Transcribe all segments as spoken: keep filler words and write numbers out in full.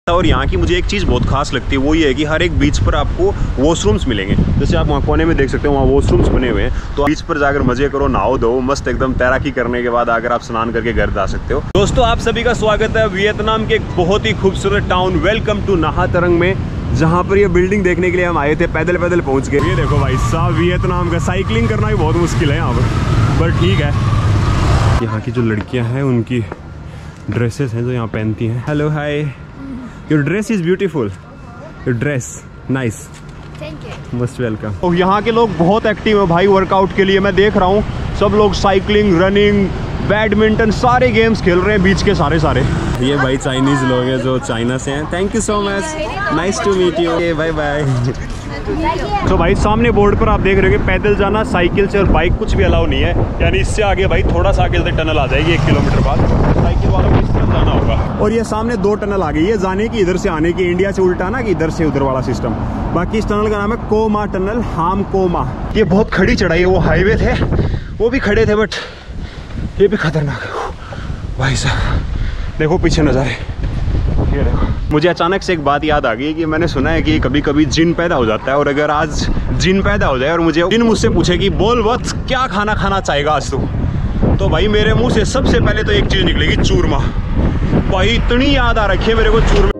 और यहाँ की मुझे एक चीज़ बहुत खास लगती है, वो ये है कि हर एक बीच पर आपको वॉशरूम्स मिलेंगे। जैसे आप वहाँ कोने में देख सकते हो, वहाँ वॉशरूम्स बने हुए हैं। तो बीच पर जाकर मजे करो, नहाओ धो मस्त एकदम, तैराकी करने के बाद आकर आप स्नान करके घर जा सकते हो। दोस्तों आप सभी का स्वागत है वियतनाम के एक बहुत ही खूबसूरत टाउन वेलकम टू नाहा तरंग में, जहाँ पर ये बिल्डिंग देखने के लिए हम आए थे। पैदल पैदल पहुँच गए। ये देखो भाई साहब, वियतनाम का साइकिलिंग करना भी बहुत मुश्किल है यहाँ पर, पर ठीक है। यहाँ की जो लड़कियाँ हैं उनकी ड्रेसेस हैं जो यहाँ पहनती हैं। Hello hi, your dress is beautiful, your dress nice, thank you, most welcome. और यहाँ के लोग बहुत एक्टिव है भाई वर्कआउट के लिए। मैं देख रहा हूँ सब लोग साइकिलिंग, रनिंग, बैडमिंटन, सारे गेम्स खेल रहे हैं बीच के सारे सारे। ये भाई चाइनीज लोग हैं जो चाइना से हैं। Thank you so much, nice to meet you, bye bye. तो भाई सामने बोर्ड पर आप देख रहे हो कि पैदल जाना, साइकिल से और बाइक कुछ भी अलाउ नहीं है। यानी इससे आगे भाई थोड़ा सा आगे से टनल आ जाएगी एक किलोमीटर बाद, साइकिल वालों को इस तरफ जाना होगा। और ये सामने दो टनल आ गई है जाने की, इधर से आने की, इंडिया से उल्टा ना कि इधर से उधर वाला सिस्टम। बाकी इस टनल का नाम है कोमा टनल, हाम कोमा। ये बहुत खड़ी चढ़ाई है, वो हाईवे थे वो भी खड़े थे, बट ये भी खतरनाक है भाई साहब। देखो पीछे नजारे, ये देखो। मुझे अचानक से एक बात याद आ गई कि मैंने सुना है कि कभी कभी जिन पैदा हो जाता है, और अगर आज जिन पैदा हो जाए और मुझे जिन मुझसे पूछे कि बोल वत्स क्या खाना खाना चाहेगा आज तू, तो भाई मेरे मुंह से सबसे पहले तो एक चीज़ निकलेगी, चूरमा। भाई इतनी याद आ रखी है मेरे को चूरमा।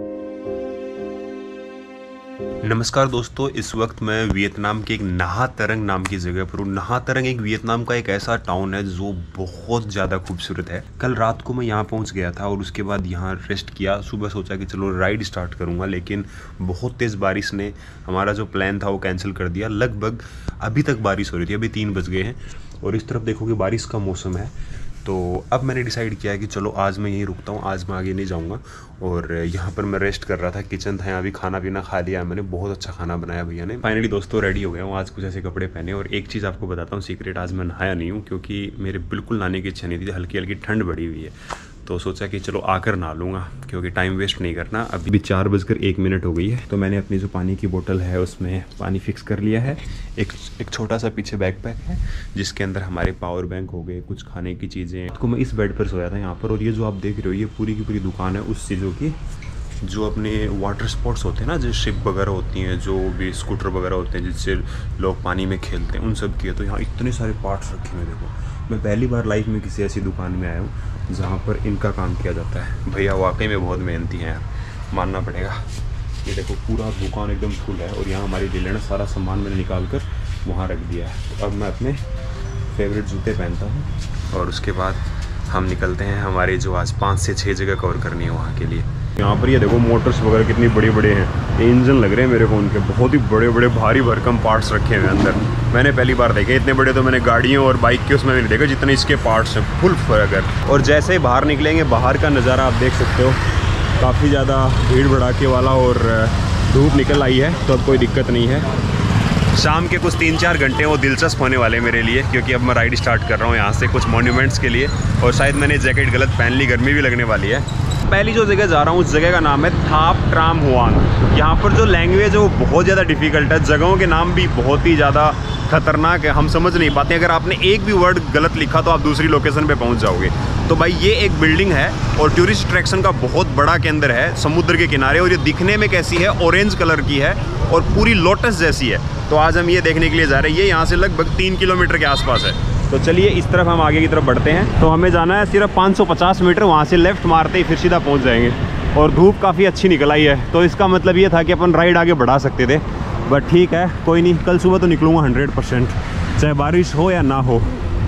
नमस्कार दोस्तों, इस वक्त मैं वियतनाम के एक नाहा तरंग नाम की जगह पर हूँ। नाहा तरंग एक वियतनाम का एक ऐसा टाउन है जो बहुत ज़्यादा खूबसूरत है। कल रात को मैं यहाँ पहुँच गया था और उसके बाद यहाँ रेस्ट किया। सुबह सोचा कि चलो राइड स्टार्ट करूँगा, लेकिन बहुत तेज़ बारिश ने हमारा जो प्लान था वो कैंसिल कर दिया। लगभग अभी तक बारिश हो रही थी, अभी तीन बज गए हैं और इस तरफ देखो कि बारिश का मौसम है। तो अब मैंने डिसाइड किया है कि चलो आज मैं यहीं रुकता हूँ, आज मैं आगे नहीं जाऊँगा। और यहाँ पर मैं रेस्ट कर रहा था, किचन था, यहाँ भी खाना पीना खा लिया मैंने, बहुत अच्छा खाना बनाया भैया ने। फाइनली दोस्तों रेडी हो गया हूँ, आज कुछ ऐसे कपड़े पहने। और एक चीज़ आपको बताता हूँ सीक्रेट, आज मैं नहाया नहीं हूँ क्योंकि मेरे बिल्कुल नहाने की इच्छा नहीं थी। हल्की हल्की ठंड बढ़ी हुई है, तो सोचा कि चलो आकर नहा लूँगा क्योंकि टाइम वेस्ट नहीं करना। अभी भी चार बजकर एक मिनट हो गई है, तो मैंने अपनी जो पानी की बोतल है उसमें पानी फिक्स कर लिया है। एक एक छोटा सा पीछे बैकपैक है जिसके अंदर हमारे पावर बैंक हो गए, कुछ खाने की चीज़ें। तो मैं इस बेड पर सोया था यहाँ पर। और ये जो आप देख रहे हो ये पूरी की पूरी दुकान है उस चीज़ों की जो अपने वाटर स्पोर्ट्स होते हैं ना, जो शिप वगैरह होती हैं, जो भी स्कूटर वगैरह होते हैं जिससे लोग पानी में खेलते हैं, उन सब की है। तो यहाँ इतने सारे पार्ट्स रखे हुए देखो। मैं पहली बार लाइफ में किसी ऐसी दुकान में आया हूँ जहाँ पर इनका काम किया जाता है। भैया वाकई में बहुत मेहनती हैं यार, मानना पड़ेगा। ये देखो पूरा दुकान एकदम फुल है और यहाँ हमारी डीलर ने सारा सामान मैंने निकाल कर वहाँ रख दिया है। तो अब मैं अपने फेवरेट जूते पहनता हूँ और उसके बाद हम निकलते हैं हमारे जो आज पाँच से छः जगह कवर करनी है वहाँ के लिए। यहाँ पर ये देखो मोटर्स वगैरह कितनी बड़े बड़े हैं, ये इंजन लग रहे हैं मेरे को उनके। बहुत ही बड़े बड़े भारी भरकम पार्ट्स रखे हुए हैं अंदर, मैंने पहली बार देखे इतने बड़े। तो मैंने गाड़ियों और बाइक के उसमें भी नहीं देखा जितने इसके पार्ट्स हैं, फुल फर्क है। और जैसे ही बाहर निकलेंगे, बाहर का नज़ारा आप देख सकते हो, काफ़ी ज़्यादा भीड़ भड़ाके वाला और धूप निकल आई है, तो अब कोई दिक्कत नहीं है। शाम के कुछ तीन चार घंटे वो दिलचस्प होने वाले मेरे लिए, क्योंकि अब मैं राइड स्टार्ट कर रहा हूँ यहाँ से कुछ मॉन्यूमेंट्स के लिए। और शायद मैंने जैकेट गलत पहन ली, गर्मी भी लगने वाली है। पहली जो जगह जा रहा हूँ उस जगह का नाम है थाप ट्राम हुआंग। यहाँ पर जो लैंग्वेज है वो बहुत ज़्यादा डिफ़िकल्ट है, जगहों के नाम भी बहुत ही ज़्यादा खतरनाक है, हम समझ नहीं पाते। अगर आपने एक भी वर्ड गलत लिखा तो आप दूसरी लोकेशन पे पहुँच जाओगे। तो भाई ये एक बिल्डिंग है और टूरिस्ट अट्रैक्शन का बहुत बड़ा केंद्र है समुद्र के किनारे। और ये दिखने में कैसी है, ऑरेंज कलर की है और पूरी लोटस जैसी है। तो आज हम ये देखने के लिए जा रहे हैं। ये यहाँ से लगभग तीन किलोमीटर के आसपास है। तो चलिए इस तरफ हम आगे की तरफ बढ़ते हैं। तो हमें जाना है सिर्फ पाँच सौ पचास मीटर, वहाँ से लेफ्ट मारते ही फिर सीधा पहुँच जाएंगे। और धूप काफ़ी अच्छी निकल आई है, तो इसका मतलब ये था कि अपन राइड आगे बढ़ा सकते थे, बट ठीक है कोई नहीं, कल सुबह तो निकलूँगा हंड्रेड परसेंट, चाहे बारिश हो या ना हो।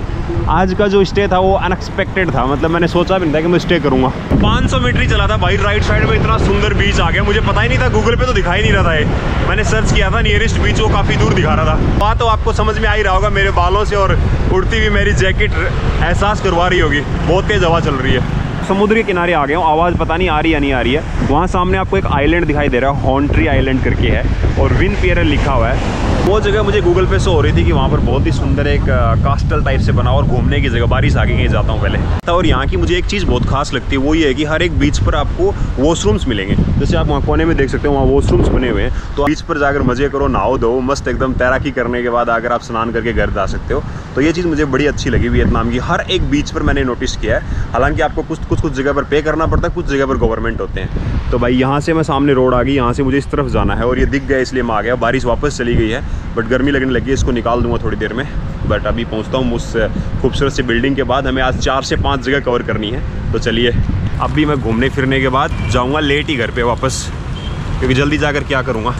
आज का जो स्टे था वो अनएक्सपेक्टेड था, मतलब मैंने सोचा भी नहीं था कि मैं स्टे करूँगा। पाँच सौ मीटर ही चला था भाई, राइट साइड में इतना सुंदर बीच आ गया, मुझे पता ही नहीं था, गूगल पे तो दिखाई नहीं रहा था ये। मैंने सर्च किया था नियरेस्ट बीच, वो काफ़ी दूर दिखा रहा था। बात तो आपको समझ में आ ही रहा होगा मेरे बालों से, और उड़ती हुई मेरी जैकेट एहसास करवा रही होगी, बहुत तेज़ हवा चल रही है। समुद्र के किनारे आ गया हूँ, आवाज़ पता नहीं आ रही या नहीं आ रही है। वहाँ सामने आपको एक आइलैंड दिखाई दे रहा है, हॉन्ट्री आइलैंड करके है, और विन पियरल लिखा हुआ है। वो जगह मुझे गूगल पे शो हो रही थी कि वहाँ पर बहुत ही सुंदर एक कास्टल टाइप से बना और घूमने की जगह। बारिश आगे कहीं जाता हूँ पहले। और यहाँ की मुझे एक चीज़ बहुत खास लगती है, वो ये है कि हर एक बीच पर आपको वॉशरूम्स मिलेंगे। जैसे आप वहाँ कोने में देख सकते हो, वहाँ वॉशरूम्स बने हुए हैं। तो बीच पर जाकर मजे करो, नहाओ धो मस्त एकदम, तैराकी करने के बाद आकर आप स्नान करके घर जा सकते हो। तो ये चीज़ मुझे बड़ी अच्छी लगी वियतनाम की। हर एक बीच पर मैंने नोटिस किया है, हालांकि आपको कुछ कुछ कुछ जगह पर पे करना पड़ता है, कुछ जगह पर गवर्नमेंट होते हैं। तो भाई यहाँ से मैं सामने रोड आ गई, यहाँ से मुझे इस तरफ जाना है और ये दिख गया इसलिए मैं आ गया। बारिश वापस चली गई है बट गर्मी लगने लगी है, इसको निकाल दूंगा थोड़ी देर में। बट अभी पहुँचता हूँ उस खूबसूरत सी बिल्डिंग के बाद। हमें आज चार से पाँच जगह कवर करनी है, तो चलिए अभी मैं घूमने फिरने के बाद जाऊँगा लेट ही घर पर वापस, क्योंकि जल्दी जाकर क्या करूँगा।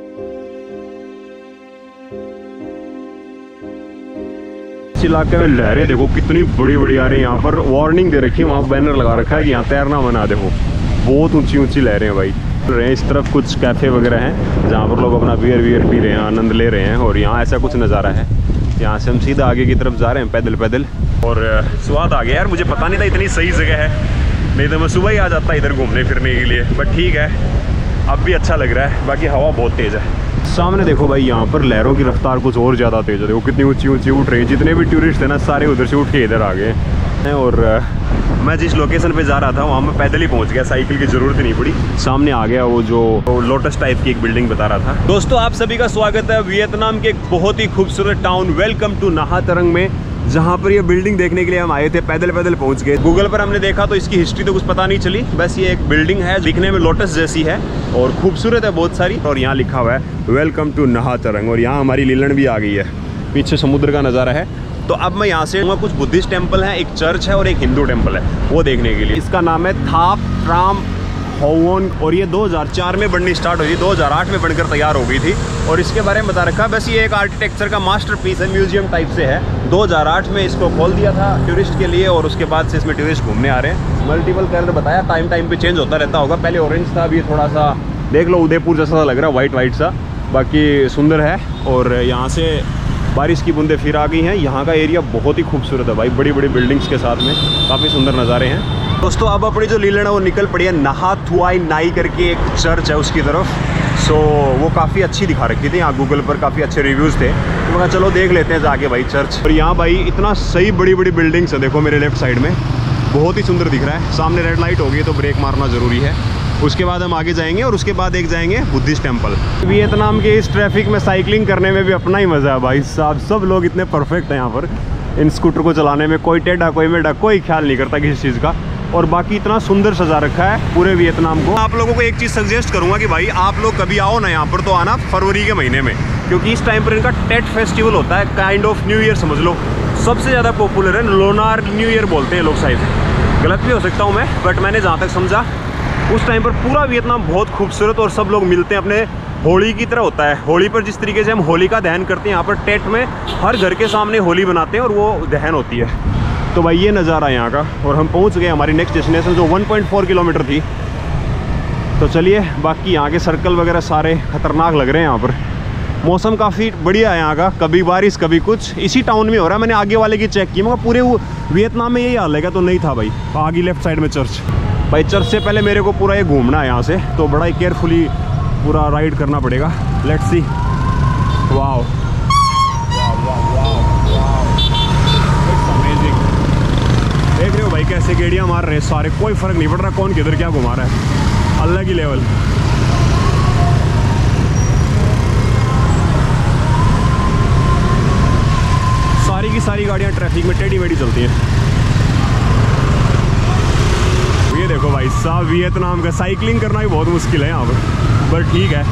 इलाके में लहरें देखो कितनी बड़ी बड़ी आ रही है। यहाँ पर वार्निंग दे रखी है, वहाँ बैनर लगा रखा है कि यहाँ तैरना मना। देखो बहुत ऊंची ऊंची लहरें हैं भाई। इस तरफ कुछ कैफ़े वगैरह हैं जहाँ पर लोग अपना बियर वियर पी रहे हैं, आनंद ले रहे हैं। और यहाँ ऐसा कुछ नज़ारा है। यहाँ से हम सीधा आगे की तरफ जा रहे हैं पैदल पैदल। और स्वाद आ गया यार, मुझे पता नहीं था इतनी सही जगह है, नहीं तो मैं सुबह ही आ जाता इधर घूमने फिरने के लिए। बट ठीक है, अब भी अच्छा लग रहा है। बाकी हवा बहुत तेज़ है। सामने देखो भाई, यहाँ पर लहरों की रफ्तार कुछ और ज़्यादा तेज़ है। देखो कितनी ऊंची ऊंची उठ रही है। जितने भी टूरिस्ट थे ना सारे उधर से उठ के इधर आ गए हैं। और मैं जिस लोकेशन पे जा रहा था वहाँ मैं पैदल ही पहुँच गया, साइकिल की ज़रूरत ही नहीं पड़ी। सामने आ गया वो जो लोटस टाइप की एक बिल्डिंग बता रहा था। दोस्तों आप सभी का स्वागत है वियतनाम के एक बहुत ही खूबसूरत टाउन वेलकम टू नाहा तरंग में, जहाँ पर ये बिल्डिंग देखने के लिए हम आए थे। पैदल पैदल पहुंच गए। गूगल पर हमने देखा तो इसकी हिस्ट्री तो कुछ पता नहीं चली, बस ये एक बिल्डिंग है, दिखने में लोटस जैसी है और खूबसूरत है बहुत सारी। और यहाँ लिखा हुआ है वेलकम टू नाहा तरंग। और यहाँ हमारी लीलन भी आ गई है, पीछे समुद्र का नज़ारा है। तो अब मैं यहाँ से कुछ बुद्धिस्ट टेम्पल है, एक चर्च है और एक हिंदू टेम्पल है, वो देखने के लिए। इसका नाम है थाप ट्राम होवन और ये दो हज़ार चार में बननी स्टार्ट हुई थी, दो हज़ार आठ में बनकर तैयार हो गई थी। और इसके बारे में बता रखा, बस ये एक आर्किटेक्चर का मास्टरपीस है, म्यूजियम टाइप से है। दो हज़ार आठ में इसको खोल दिया था टूरिस्ट के लिए और उसके बाद से इसमें टूरिस्ट घूमने आ रहे हैं। मल्टीपल कलर बताया, टाइम टाइम पे चेंज होता रहता होगा। पहले ऑरेंज था, अभी थोड़ा सा देख लो उदयपुर जैसा लग रहा है, वाइट वाइट सा। बाकी सुंदर है। और यहाँ से बारिश की बूंदें फिर आ गई हैं। यहाँ का एरिया बहुत ही खूबसूरत है भाई, बड़ी बड़ी बिल्डिंग्स के साथ में काफ़ी सुंदर नज़ारे हैं। दोस्तों अब अपनी जो लीलन है वो निकल पड़ी है नाहा थुआई नाई करके एक चर्च है उसकी तरफ। सो वो काफ़ी अच्छी दिखा रखी थी, यहाँ गूगल पर काफ़ी अच्छे रिव्यूज़ थे, तो मैं चलो देख लेते हैं जाके भाई चर्च। और यहाँ भाई इतना सही बड़ी बड़ी बिल्डिंग्स है, देखो मेरे लेफ्ट साइड में बहुत ही सुंदर दिख रहा है। सामने रेड लाइट होगी तो ब्रेक मारना ज़रूरी है। उसके बाद हम आगे जाएंगे और उसके बाद एक जाएंगे बुद्धिस्ट टेम्पल। वियतनाम के इस ट्रैफिक में साइकिलिंग करने में भी अपना ही मज़ा है भाई साहब। सब लोग इतने परफेक्ट हैं यहाँ पर इन स्कूटर को चलाने में, कोई टेढ़ा कोई मेढ़ा कोई ख्याल नहीं करता किसी चीज़ का। और बाकी इतना सुंदर सजा रखा है पूरे वियतनाम को। आप लोगों को एक चीज़ सजेस्ट करूंगा कि भाई आप लोग कभी आओ ना यहाँ पर, तो आना फरवरी के महीने में, क्योंकि इस टाइम पर इनका टेट फेस्टिवल होता है, काइंड ऑफ न्यू ईयर समझ लो। सबसे ज़्यादा पॉपुलर है, लोनार न्यू ईयर बोलते हैं लोग, शायद गलत भी हो सकता हूँ मैं, बट मैंने जहाँ तक समझा उस टाइम पर पूरा वियतनाम बहुत खूबसूरत और सब लोग मिलते हैं अपने। होली की तरह होता है। होली पर जिस तरीके से हम होली का दहन करते हैं, यहाँ पर टेट में हर घर के सामने होली बनाते हैं और वो दहन होती है। तो भाई ये नज़ारा है यहाँ का। और हम पहुँच गए हमारी नेक्स्ट डेस्टिनेशन जो वन पॉइंट फोर किलोमीटर थी। तो चलिए, बाकी यहाँ के सर्कल वगैरह सारे खतरनाक लग रहे हैं। यहाँ पर मौसम काफ़ी बढ़िया है यहाँ का, कभी बारिश कभी कुछ। इसी टाउन में हो रहा है, मैंने आगे वाले की चेक की, मगर पूरे वियतनाम में यही हाल है क्या? तो नहीं था भाई। आगे लेफ्ट साइड में चर्च। भाई चर्च से पहले मेरे को पूरा ये घूमना है यहाँ से, तो बड़ा ही केयरफुली पूरा राइड करना पड़ेगा। Let's see. वाओ देख रहे हो भाई कैसे गेड़ियाँ मार रहे हैं सारे, कोई फर्क नहीं पड़ रहा कौन किधर क्या घुमा रहा है, अलग ही लेवल। सारी की सारी गाड़ियाँ ट्रैफिक में टेढ़ी मेढ़ी चलती हैं। ये देखो भाई साहब, वियतनाम का साइकिलिंग करना भी बहुत मुश्किल है यहाँ पर, पर ठीक है।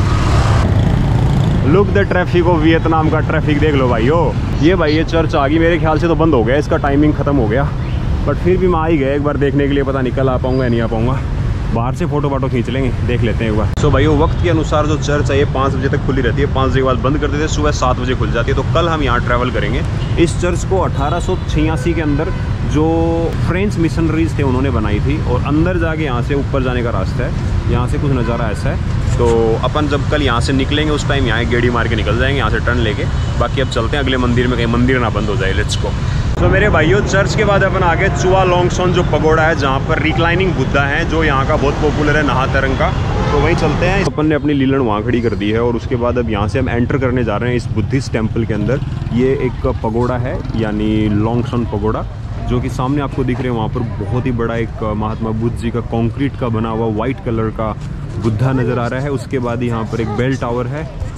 Look the traffic of Vietnam का ट्रैफिक देख लो भाई। ओ ये भाई ये चर्च आ गई, मेरे ख्याल से तो बंद हो गया, इसका टाइमिंग ख़त्म हो गया। बट फिर भी मैं आ ही गया एक बार देखने के लिए, पता नहीं कल आ पाऊँगा या नहीं आ पाऊँगा। बाहर से फोटो वाटो खींच लेंगे, देख लेते हैं एक बार। सो so भाई वो वक्त के अनुसार जो चर्च है ये पाँच बजे तक खुली रहती है, पाँच बजे के बाद बंद कर देते हैं, सुबह सात बजे खुल जाती है। तो कल हम यहाँ ट्रैवल करेंगे। इस चर्च को अठारह सौ छियासी के अंदर जो फ्रेंच मिशनरीज थे उन्होंने बनाई थी। और अंदर जाके यहाँ से ऊपर जाने का रास्ता है, यहाँ से कुछ नज़ारा ऐसा है। तो अपन जब कल यहाँ से निकलेंगे उस टाइम यहाँ गेड़ी मार के निकल जाएंगे यहाँ से टर्न लेके। बाकी अब चलते हैं अगले मंदिर में, कहीं मंदिर ना बंद हो जाए। Let's go. तो मेरे भाइयों चर्च के बाद अपन आगे चुआ लोंगसोन जो पगोड़ा है, जहाँ पर रिक्लाइनिंग बुद्धा है, जो यहाँ का बहुत पॉपुलर है नाहा तरंग का, तो वहीं चलते हैं। अपन ने अपनी लीलन वहाँ खड़ी कर दी है और उसके बाद अब यहाँ से हम एंटर करने जा रहे हैं इस बुद्धिस्ट टेम्पल के अंदर। ये एक पगोड़ा है, यानी लोंगसोन पगोड़ा, जो कि सामने आपको दिख रहे हैं। वहाँ पर बहुत ही बड़ा एक महात्मा बुद्ध जी का कंक्रीट का बना हुआ वाइट कलर का बुद्धा नज़र आ रहा है। उसके बाद यहाँ पर एक बेल टावर है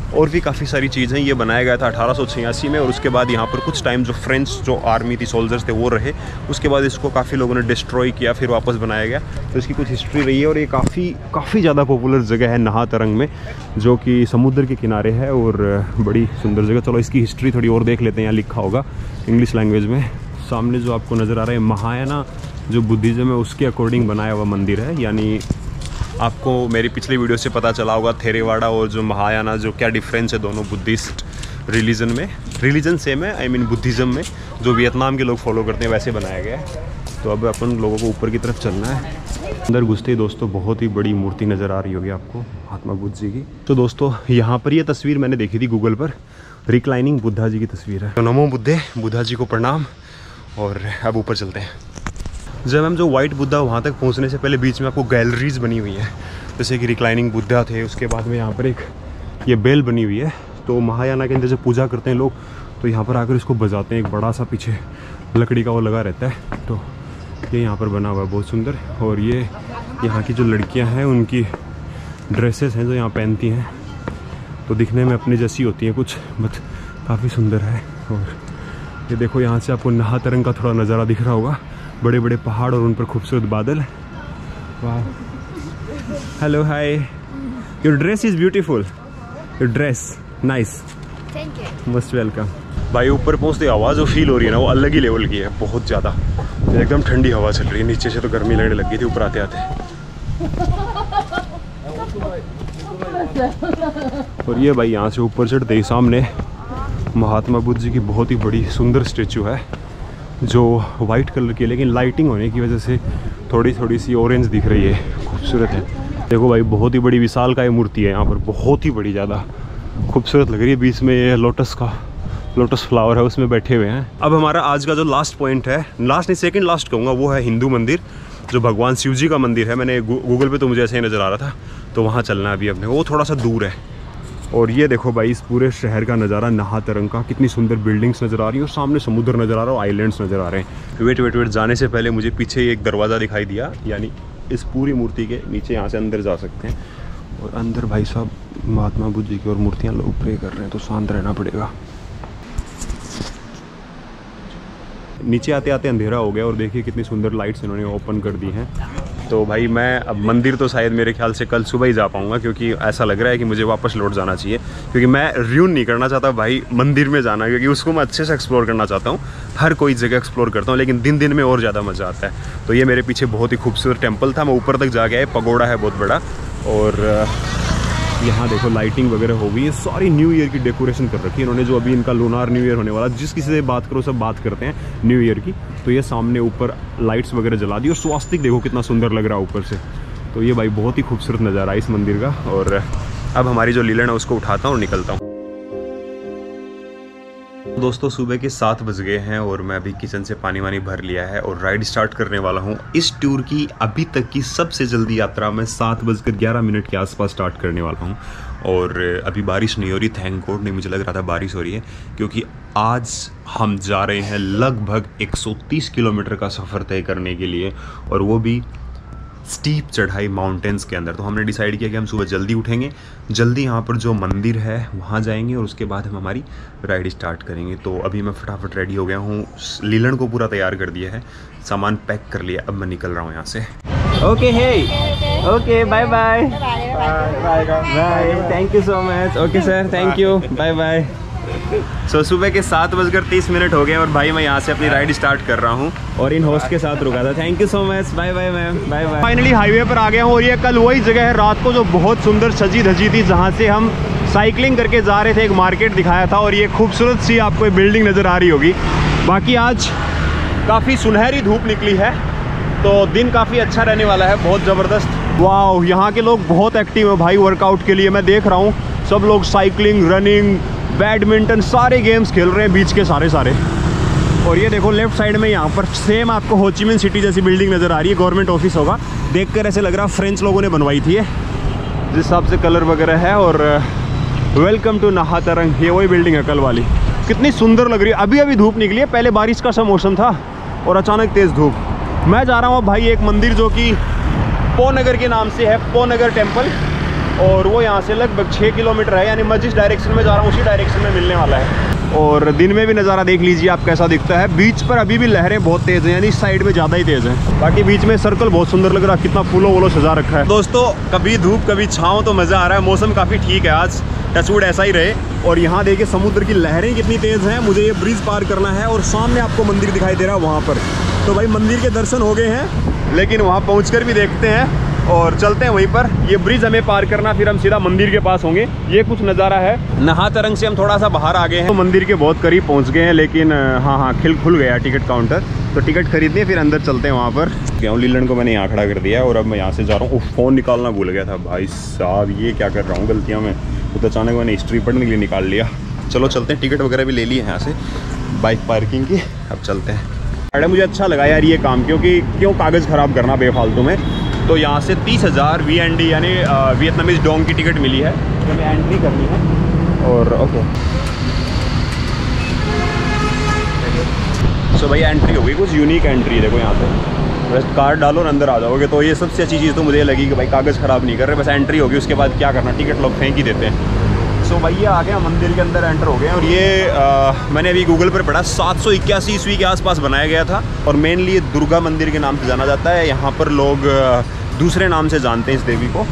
और भी काफ़ी सारी चीज़ें। ये बनाया गया था अठारह सौ छियासी में और उसके बाद यहाँ पर कुछ टाइम जो फ्रेंच जो आर्मी थी, सोल्जर्स थे, वो रहे। उसके बाद इसको काफ़ी लोगों ने डिस्ट्रॉय किया, फिर वापस बनाया गया। तो इसकी कुछ हिस्ट्री रही है और ये काफ़ी काफ़ी ज़्यादा पॉपुलर जगह है नाहा तरंग में, जो कि समुद्र के किनारे है और बड़ी सुंदर जगह। चलो इसकी हिस्ट्री थोड़ी और देख लेते हैं, यहाँ लिखा होगा इंग्लिश लैंग्वेज में। सामने जो आपको नज़र आ रहा है महायाना जो बुद्धिज़्म है उसके अकॉर्डिंग बनाया हुआ मंदिर है। यानी आपको मेरी पिछली वीडियो से पता चला होगा थेरेवाड़ा और जो महायाना जो क्या डिफरेंस है दोनों बुद्धिस्ट रिलीजन में। रिलीजन सेम है, आई मीन बुद्धिज़्म में जो वियतनाम के लोग फॉलो करते हैं वैसे बनाया गया है। तो अब अपन लोगों को ऊपर की तरफ चलना है। अंदर घुसते ही दोस्तों बहुत ही बड़ी मूर्ति नज़र आ रही होगी आपको महात्मा बुद्ध जी की। तो दोस्तों यहाँ पर ये तस्वीर मैंने देखी थी गूगल पर, रिक्लाइनिंग बुद्धा जी की तस्वीर है। तो नमो बुद्धे, बुद्धा जी को प्रणाम। और अब ऊपर चलते हैं। जब हम जो वाइट बुद्धा वहाँ तक पहुँचने से पहले बीच में आपको गैलरीज बनी हुई हैं, जैसे कि रिक्लाइनिंग बुद्धा थे। उसके बाद में यहाँ पर एक ये बेल बनी हुई है। तो महायाना के अंदर जब पूजा करते हैं लोग तो यहाँ पर आकर इसको बजाते हैं। एक बड़ा सा पीछे लकड़ी का वो लगा रहता है। तो ये यहाँ पर बना हुआ है बहुत सुंदर। और ये यहाँ की जो लड़कियाँ हैं उनकी ड्रेसेस हैं जो यहाँ पहनती हैं, तो दिखने में अपने जैसी होती हैं कुछ, बट काफ़ी सुंदर है। और ये देखो यहाँ से आपको नाहा तरंग का थोड़ा नज़ारा दिख रहा होगा, बड़े बड़े पहाड़ और उन पर खूबसूरत बादल। वाह, hello, hi, your dress is beautiful, your dress nice, thank you, most welcome. भाई ऊपर पहुँचते आवाज़ जो फील हो रही है ना वो अलग ही लेवल की है, बहुत ज़्यादा। एकदम ठंडी हवा चल रही है, नीचे से तो गर्मी लगने लग गई थी ऊपर आते आते। और ये भाई यहाँ से ऊपर चढ़ते ही सामने महात्मा बुद्ध जी की बहुत ही बड़ी सुंदर स्टेचू है जो वाइट कलर की है, लेकिन लाइटिंग होने की वजह से थोड़ी थोड़ी सी ऑरेंज दिख रही है, खूबसूरत है। देखो भाई बहुत ही बड़ी विशाल का ये मूर्ति है यहाँ पर, बहुत ही बड़ी, ज़्यादा खूबसूरत लग रही है। बीच में ये लोटस का लोटस फ्लावर है, उसमें बैठे हुए हैं। अब हमारा आज का जो लास्ट पॉइंट है, लास्ट नहीं सेकंड लास्ट कहूँगा, वो है हिंदू मंदिर जो भगवान शिव जी का मंदिर है। मैंने गूगल पे तो मुझे ऐसे ही नज़र आ रहा था, तो वहाँ चलना है अभी अपने, वो थोड़ा सा दूर है। और ये देखो भाई इस पूरे शहर का नज़ारा नाहा तरंग का, कितनी सुंदर बिल्डिंग्स नज़र आ रही है और सामने समुद्र नज़र आ रहा है और आइलैंड्स नज़र आ रहे हैं। वेट वेट वेट जाने से पहले मुझे पीछे एक दरवाज़ा दिखाई दिया, यानी इस पूरी मूर्ति के नीचे यहाँ से अंदर जा सकते हैं। और अंदर भाई साहब महात्मा बुद्ध जी की और मूर्तियाँ लोग प्रे कर रहे हैं, तो शांत रहना पड़ेगा। नीचे आते आते अंधेरा हो गया और देखिए कितनी सुंदर लाइट्स इन्होंने ओपन कर दी हैं। तो भाई मैं अब मंदिर तो शायद मेरे ख्याल से कल सुबह ही जा पाऊँगा, क्योंकि ऐसा लग रहा है कि मुझे वापस लौट जाना चाहिए, क्योंकि मैं रियून नहीं करना चाहता भाई मंदिर में जाना, क्योंकि उसको मैं अच्छे से एक्सप्लोर करना चाहता हूँ। हर कोई जगह एक्सप्लोर करता हूँ, लेकिन दिन दिन में और ज़्यादा मज़ा आता है। तो ये मेरे पीछे बहुत ही खूबसूरत टेम्पल था, मैं ऊपर तक जा गया है, पगोड़ा है बहुत बड़ा। और यहाँ देखो लाइटिंग वगैरह हो गई है, सारी न्यू ईयर की डेकोरेशन कर रखी है इन्होंने। जो अभी इनका लूनार न्यू ईयर होने वाला, जिस किसी से बात करो सब बात करते हैं न्यू ईयर की। तो ये सामने ऊपर लाइट्स वगैरह जला दी और स्वास्तिक देखो कितना सुंदर लग रहा है ऊपर से। तो ये भाई बहुत ही खूबसूरत नज़ारा है इस मंदिर का। और अब हमारी जो लीलन है उसको उठाता हूँ और निकलता हूँ। दोस्तों सुबह के सात बज गए हैं और मैं अभी किचन से पानी वानी भर लिया है और राइड स्टार्ट करने वाला हूँ। इस टूर की अभी तक की सबसे जल्दी यात्रा मैं सात बजकर ग्यारह मिनट के आसपास स्टार्ट करने वाला हूँ। और अभी बारिश नहीं हो रही, थैंक गॉड, नहीं मुझे लग रहा था बारिश हो रही है, क्योंकि आज हम जा रहे हैं लगभग एक सौ तीस किलोमीटर का सफ़र तय करने के लिए, और वो भी स्टीप चढ़ाई माउंटेन्स के अंदर। तो हमने डिसाइड किया कि हम सुबह जल्दी उठेंगे, जल्दी यहाँ पर जो मंदिर है वहाँ जाएंगे और उसके बाद हम हमारी राइड स्टार्ट करेंगे। तो अभी मैं फटाफट रेडी हो गया हूँ, लीलन को पूरा तैयार कर दिया है, सामान पैक कर लिया, अब मैं निकल रहा हूँ यहाँ से। Okay hey, okay bye bye bye, thank you so much. Okay sir, thank you, bye bye. So सुबह के सात बजकर तीस मिनट हो गए और भाई मैं यहाँ से अपनी राइड स्टार्ट कर रहा हूँ और इन होस्ट के साथ रुका था। Thank you so much, bye bye ma'am, bye bye. Finally highway पर आ गया हूँ और ये कल वही जगह है रात को जो बहुत सुंदर सजी धजी थी, जहाँ से हम साइकिलिंग करके जा रहे थे। एक मार्केट दिखाया था और ये खूबसूरत सी आपको ये बिल्डिंग नज़र आ रही होगी। बाकी आज काफ़ी सुनहरी धूप निकली है, तो दिन काफ़ी अच्छा रहने वाला है, बहुत ज़बरदस्त। वाह, यहाँ के लोग बहुत एक्टिव है भाई वर्कआउट के लिए। मैं देख रहा हूँ सब लोग साइकिलिंग, रनिंग, बैडमिंटन, सारे गेम्स खेल रहे हैं बीच के सारे सारे। और ये देखो लेफ्ट साइड में यहाँ पर सेम आपको हो ची मिन सिटी जैसी बिल्डिंग नज़र आ रही है, गवर्नमेंट ऑफिस होगा। देखकर ऐसे लग रहा फ्रेंच लोगों ने बनवाई थी, जिस हिसाब से कलर वगैरह है। और वेलकम टू नाहा तरंग, ये वही बिल्डिंग है कल वाली। कितनी सुंदर लग रही है। अभी अभी धूप निकली है, पहले बारिश का सा मौसम था और अचानक तेज़ धूप। मैं जा रहा हूँ भाई एक मंदिर जो कि पो नगर के नाम से है, पो नगर टेम्पल। और वो यहाँ से लगभग छः किलोमीटर है, यानी मैं जिस डायरेक्शन में जा रहा हूँ उसी डायरेक्शन में मिलने वाला है। और दिन में भी नज़ारा देख लीजिए आप कैसा दिखता है। बीच पर अभी भी लहरें बहुत तेज़ हैं, यानी इस साइड में ज़्यादा ही तेज़ है। बाकी बीच में सर्कल बहुत सुंदर लग रहा है, कितना फूलों वूलों सजा रखा है। दोस्तों कभी धूप कभी छाँव, तो मज़ा आ रहा है। मौसम काफ़ी ठीक है आज, टचवुड ऐसा ही रहे। और यहाँ देखिए समुद्र की लहरें कितनी तेज़ हैं। मुझे ये ब्रिज पार करना है और सामने आपको मंदिर दिखाई दे रहा है वहाँ पर। तो भाई मंदिर के दर्शन हो गए हैं, लेकिन वहाँ पहुँच कर भी देखते हैं और चलते हैं वहीं पर। ये ब्रिज हमें पार करना, फिर हम सीधा मंदिर के पास होंगे। ये कुछ नज़ारा है। नहातरंग से हम थोड़ा सा बाहर आ गए हैं, तो मंदिर के बहुत करीब पहुंच गए हैं। लेकिन हाँ हाँ खिल खुल गया टिकट काउंटर, तो टिकट खरीदने फिर अंदर चलते हैं वहाँ पर। गेहूँ लीलन को मैंने यहाँ खड़ा कर दिया है और अब मैं यहाँ से जा रहा हूँ। फ़ोन निकालना भूल गया था भाई साहब, ये क्या कर रहा हूँ गलतियाँ में। तो अचानक मैंने हिस्ट्री पढ़ने के लिए निकाल लिया। चलो चलते हैं, टिकट वगैरह भी ले ली है यहाँ से बाइक पार्किंग की। अब चलते हैं। अरे मुझे अच्छा लगा यार ये काम, क्योंकि क्यों कागज़ ख़राब करना बेफालतू में। तो यहाँ से तीस हज़ार वी एन डी यानी वियतनामीज डोंग की टिकट मिली है, तो हमें एंट्री करनी है। और ओके सो भाई एंट्री हो गई, कुछ यूनिक एंट्री देखो यहाँ पे। बस कार्ड डालो और अंदर आ जाओगे। तो ये सबसे अच्छी चीज़ तो मुझे लगी कि भाई कागज़ ख़राब नहीं कर रहे, बस एंट्री होगी। उसके बाद क्या करना, टिकट लोग फेंक ही देते हैं। सो भाई ये आ गया, मंदिर के अंदर एंटर हो गए। और ये आ, मैंने अभी गूगल पर पढ़ा सात सौ इक्यासी ईस्वी के आसपास बनाया गया था। और मेनली ये दुर्गा मंदिर के नाम से जाना जाता है। यहाँ पर लोग दूसरे नाम से जानते हैं इस देवी को।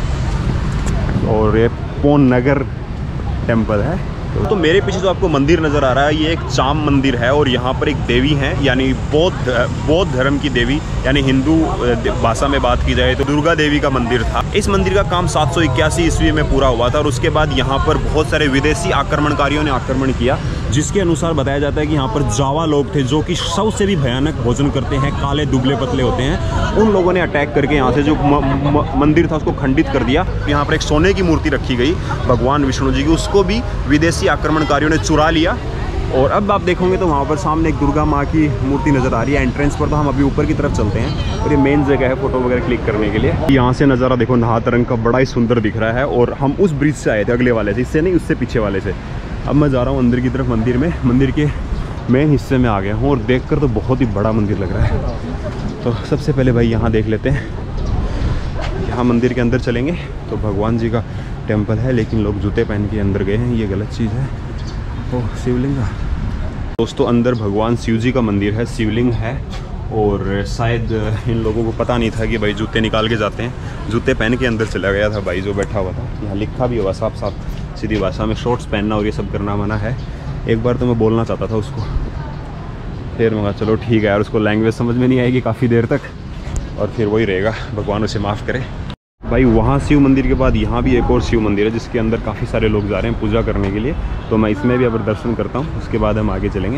और ये पोन नगर टेम्पल है। तो, तो मेरे पीछे जो आपको मंदिर नज़र आ रहा है, ये एक चाम मंदिर है। और यहाँ पर एक देवी है, यानी बौद्ध बौद्ध धर्म की देवी, यानी हिंदू भाषा में बात की जाए तो दुर्गा देवी का मंदिर था। इस मंदिर का काम सात सौ इक्यासी ईस्वी में पूरा हुआ था। और उसके बाद यहाँ पर बहुत सारे विदेशी आक्रमणकारियों ने आक्रमण किया, जिसके अनुसार बताया जाता है कि यहाँ पर जावा लोग थे, जो कि सबसे भी भयानक भोजन करते हैं, काले दुबले पतले होते हैं। उन लोगों ने अटैक करके यहाँ से जो म, म, मंदिर था उसको खंडित कर दिया। यहाँ पर एक सोने की मूर्ति रखी गई भगवान विष्णु जी की, उसको भी विदेशी आक्रमणकारियों ने चुरा लिया। और अब आप देखोगे तो वहाँ पर सामने एक दुर्गा माँ की मूर्ति नज़र आ रही है एंट्रेंस पर। तो हम अभी ऊपर की तरफ चलते हैं और ये मेन जगह है फ़ोटो वगैरह क्लिक करने के लिए। यहाँ से नज़ारा देखो नहातरंग का, बड़ा ही सुंदर दिख रहा है। और हम उस ब्रिज से आए थे, अगले वाले से, इससे नहीं उससे पीछे वाले से। अब मैं जा रहा हूँ अंदर की तरफ मंदिर में। मंदिर के मेन हिस्से में आ गया हूँ और देखकर तो बहुत ही बड़ा मंदिर लग रहा है। तो सबसे पहले भाई यहाँ देख लेते हैं। यहाँ मंदिर के अंदर चलेंगे तो भगवान जी का टेम्पल है, लेकिन लोग जूते पहन के अंदर गए हैं, ये गलत चीज़ है। ओह शिवलिंग। दोस्तों अंदर भगवान शिव जी का मंदिर है, शिवलिंग है। और शायद इन लोगों को पता नहीं था कि भाई जूते निकाल के जाते हैं। जूते पहन के अंदर चला गया था भाई जो बैठा हुआ था। यहाँ लिखा भी हुआ साफ साफ सीधी भाषा में, शॉर्ट्स पहनना और ये सब करना मना है। एक बार तो मैं बोलना चाहता था उसको, फिर मैं चलो ठीक है यार, उसको लैंग्वेज समझ में नहीं आएगी काफ़ी देर तक, और फिर वही रहेगा, भगवान उसे माफ़ करे। भाई वहाँ शिव मंदिर के बाद यहाँ भी एक और शिव मंदिर है, जिसके अंदर काफ़ी सारे लोग जा रहे हैं पूजा करने के लिए। तो मैं इसमें भी अब दर्शन करता हूँ, उसके बाद हम आगे चलेंगे।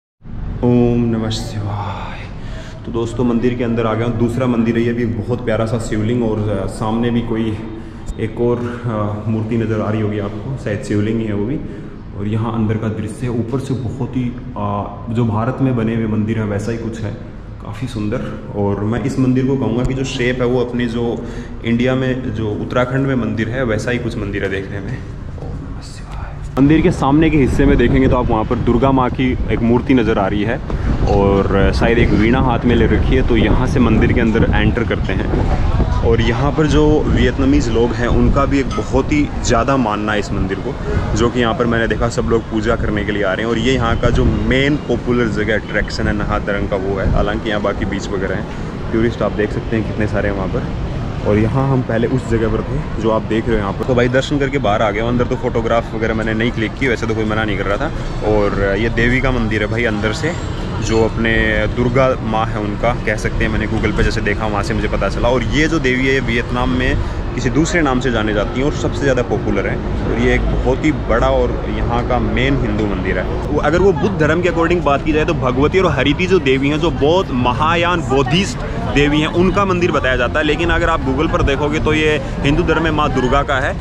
ओम नमः शिवाय। तो दोस्तों मंदिर के अंदर आ गया हूँ। दूसरा मंदिर है, ये भी बहुत प्यारा सा शिवलिंग, और सामने भी कोई एक और मूर्ति नज़र आ रही होगी आपको, शायद शिवलिंग ही है वो भी। और यहाँ अंदर का दृश्य है, ऊपर से बहुत ही आ, जो भारत में बने हुए मंदिर है वैसा ही कुछ है, काफ़ी सुंदर। और मैं इस मंदिर को कहूँगा कि जो शेप है वो अपनी जो इंडिया में जो उत्तराखंड में मंदिर है वैसा ही कुछ मंदिर है देखने में। मंदिर के सामने के हिस्से में देखेंगे तो आप वहाँ पर दुर्गा माँ की एक मूर्ति नज़र आ रही है, और शायद एक वीणा हाथ में ले रखी है। तो यहाँ से मंदिर के अंदर एंटर करते हैं। और यहाँ पर जो वियतनामीज़ लोग हैं उनका भी एक बहुत ही ज़्यादा मानना है इस मंदिर को, जो कि यहाँ पर मैंने देखा सब लोग पूजा करने के लिए आ रहे हैं। और ये यहाँ का जो मेन पॉपुलर जगह अट्रैक्शन है नहातरंग का वो है। हालांकि यहाँ बाकी बीच वगैरह हैं, टूरिस्ट आप देख सकते हैं कितने सारे हैं वहाँ पर। और यहाँ हम पहले उस जगह पर थे जो आप देख रहे हो यहाँ पर। तो भाई दर्शन करके बाहर आ गया। अंदर तो फोटोग्राफ वगैरह मैंने नहीं क्लिक की, वैसे तो कोई मना नहीं कर रहा था। और ये देवी का मंदिर है भाई अंदर से, जो अपने दुर्गा माँ है उनका कह सकते हैं। मैंने गूगल पे जैसे देखा वहाँ से मुझे पता चला। और ये जो देवी है ये वियतनाम में किसी दूसरे नाम से जाने जाती हैं और सबसे ज़्यादा पॉपुलर है। और ये एक बहुत ही बड़ा और यहाँ का मेन हिंदू मंदिर है। अगर वो बुद्ध धर्म के अकॉर्डिंग बात की जाए तो भगवती और हरिति जो देवी हैं, जो बहुत महायान बौद्धिस्ट देवी हैं, उनका मंदिर बताया जाता है। लेकिन अगर आप गूगल पर देखोगे तो ये हिंदू धर्म में माँ दुर्गा का है।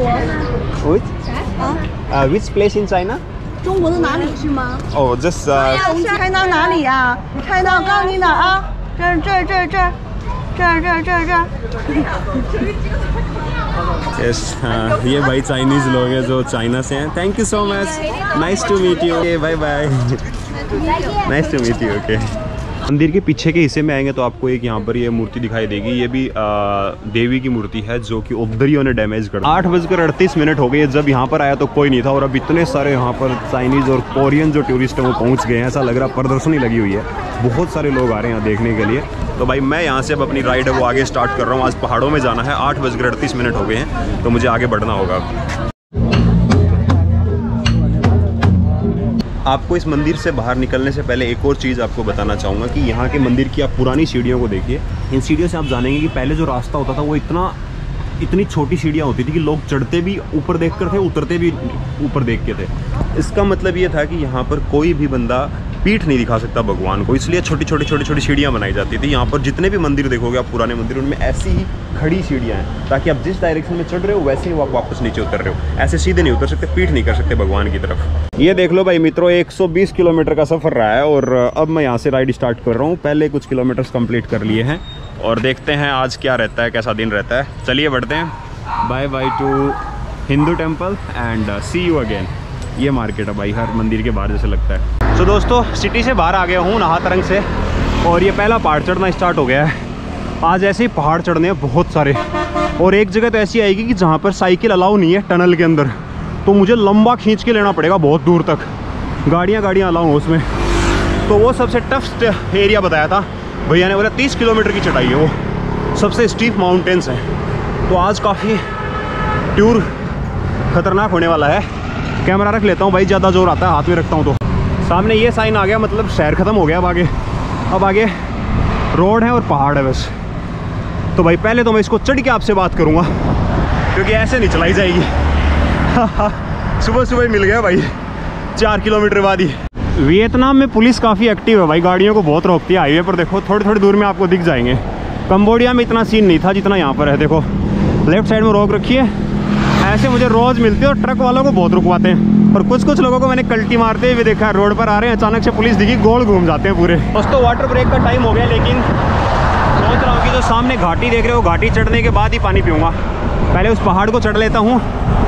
Which place in China? 中国的哪里是吗？ Oh, just uh, 开到哪里呀？你开到告诉你哪啊？这儿这儿这儿这儿这儿这儿这儿这儿。 yes, uh, ये भाई चाइनीज लोग हैं जो चाइना से हैं। Thank you so much, nice to meet you. Bye bye, nice to meet you. Okay, मंदिर के पीछे के हिस्से में आएंगे तो आपको एक यहाँ पर ये मूर्ति दिखाई देगी। ये भी आ, देवी की मूर्ति है जो कि उपद्रवियों ने डैमेज कर। आठ बजकर अड़तीस मिनट हो गए जब यहाँ पर आया तो कोई नहीं था, और अब इतने सारे यहाँ पर चाइनीज और कोरियन जो टूरिस्ट हैं वो पहुँच गए हैं। ऐसा लग रहा है प्रदर्शनी लगी हुई है, बहुत सारे लोग आ रहे हैं यहाँ देखने के लिए। तो भाई मैं यहाँ से अब अपनी राइड है वो आगे स्टार्ट कर रहा हूँ। आज पहाड़ों में जाना है, आठ बजकर अड़तीस मिनट हो गए हैं तो मुझे आगे बढ़ना होगा। आपको इस मंदिर से बाहर निकलने से पहले एक और चीज़ आपको बताना चाहूँगा कि यहाँ के मंदिर की आप पुरानी सीढ़ियों को देखिए। इन सीढ़ियों से आप जानेंगे कि पहले जो रास्ता होता था वो इतना इतनी छोटी सीढ़ियाँ होती थी कि लोग चढ़ते भी ऊपर देख कर थे, उतरते भी ऊपर देख के थे। इसका मतलब ये था कि यहाँ पर कोई भी बंदा पीठ नहीं दिखा सकता भगवान को, इसलिए छोटी छोटी छोटी छोटी सीढ़ियाँ बनाई जाती थी। यहाँ पर जितने भी मंदिर देखोगे आप पुराने मंदिर, उनमें ऐसी ही खड़ी सीढ़ियाँ हैं ताकि आप जिस डायरेक्शन में चढ़ रहे हो वैसे ही आप वापस नीचे उतर रहे हो। ऐसे सीधे नहीं उतर सकते, पीठ नहीं कर सकते भगवान की तरफ। ये देख लो भाई मित्रों, एक सौ बीस किलोमीटर का सफ़र रहा है और अब मैं यहाँ से राइड स्टार्ट कर रहा हूँ। पहले कुछ किलोमीटर्स कंप्लीट कर लिए हैं और देखते हैं आज क्या रहता है, कैसा दिन रहता है। चलिए बढ़ते हैं। Bye bye to Hindu temple and see you again. ये मार्केट है भाई, हर मंदिर के बाहर जैसे लगता है। तो दोस्तों सिटी से बाहर आ गया हूँ नाहातरंग से, और ये पहला पहाड़ चढ़ना स्टार्ट हो गया है। आज ऐसे ही पहाड़ चढ़ने हैं बहुत सारे, और एक जगह तो ऐसी आएगी कि जहाँ पर साइकिल अलाउ नहीं है टनल के अंदर, तो मुझे लंबा खींच के लेना पड़ेगा बहुत दूर तक, गाड़ियाँ गाड़ियाँ अलाउ हो उसमें। तो वो सबसे टफ एरिया बताया था भैया ने, बोला तीस किलोमीटर की चढ़ाई है वो, सबसे स्टीप माउंटेन्स हैं। तो आज काफ़ी टूर खतरनाक होने वाला है। कैमरा रख लेता हूँ भाई, ज़्यादा जोर आता है हाथ में रखता हूँ तो। सामने ये साइन आ गया, मतलब शहर ख़त्म हो गया। अब आगे अब आगे रोड है और पहाड़ है बस। तो भाई पहले तो मैं इसको चढ़ के आपसे बात करूँगा क्योंकि ऐसे नहीं चलाई जाएगी। सुबह सुबह ही मिल गया भाई, चार किलोमीटर बाद ही। वियतनाम में पुलिस काफ़ी एक्टिव है भाई, गाड़ियों को बहुत रोकती है हाईवे पर। देखो थोड़ी थोड़ी दूर में आपको दिख जाएंगे। कंबोडिया में इतना सीन नहीं था जितना यहाँ पर है। देखो लेफ्ट साइड में रोक रखी है, ऐसे मुझे रोज़ मिलती है, और ट्रक वालों को बहुत रुकवाते हैं। और कुछ कुछ लोगों को मैंने कल्टी मारते हुए देखा है, रोड पर आ रहे हैं, अचानक से पुलिस दिखी, गोल घूम जाते हैं पूरे। दोस्तों वाटर ब्रेक का टाइम हो गया, लेकिन सोच रहा हूँ कि जो सामने घाटी देख रहे हो, घाटी चढ़ने के बाद ही पानी पीऊँगा। पहले उस पहाड़ को चढ़ लेता हूँ,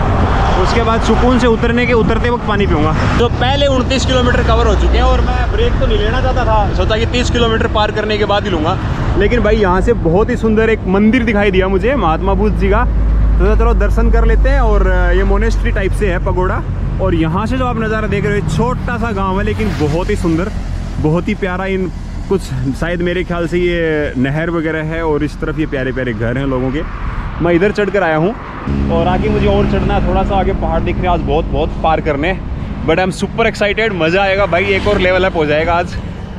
उसके बाद सुकून से उतरने के उतरते वक्त पानी पीऊँगा। तो पहले उनतीस किलोमीटर कवर हो चुके हैं और मैं ब्रेक तो नहीं लेना चाहता था, सोचा कि तीस किलोमीटर पार करने के बाद ही लूँगा। लेकिन भाई यहाँ से बहुत ही सुंदर एक मंदिर दिखाई दिया मुझे, महात्मा बुद्ध जी का। तो चलो दर्शन कर लेते हैं। और ये मोनेस्ट्री टाइप से है पगोड़ा, और यहाँ से जो आप नज़ारा देख रहे हो, छोटा सा गांव है लेकिन बहुत ही सुंदर, बहुत ही प्यारा। इन कुछ शायद मेरे ख्याल से ये नहर वगैरह है, और इस तरफ ये प्यारे प्यारे घर हैं लोगों के। मैं इधर चढ़ कर आया हूँ और आगे मुझे और चढ़ना है, थोड़ा सा आगे पहाड़ दिख रहे हैं आज बहुत बहुत पार करने। But I am super excited, मज़ा आएगा भाई, एक और लेवल अप हो जाएगा आज।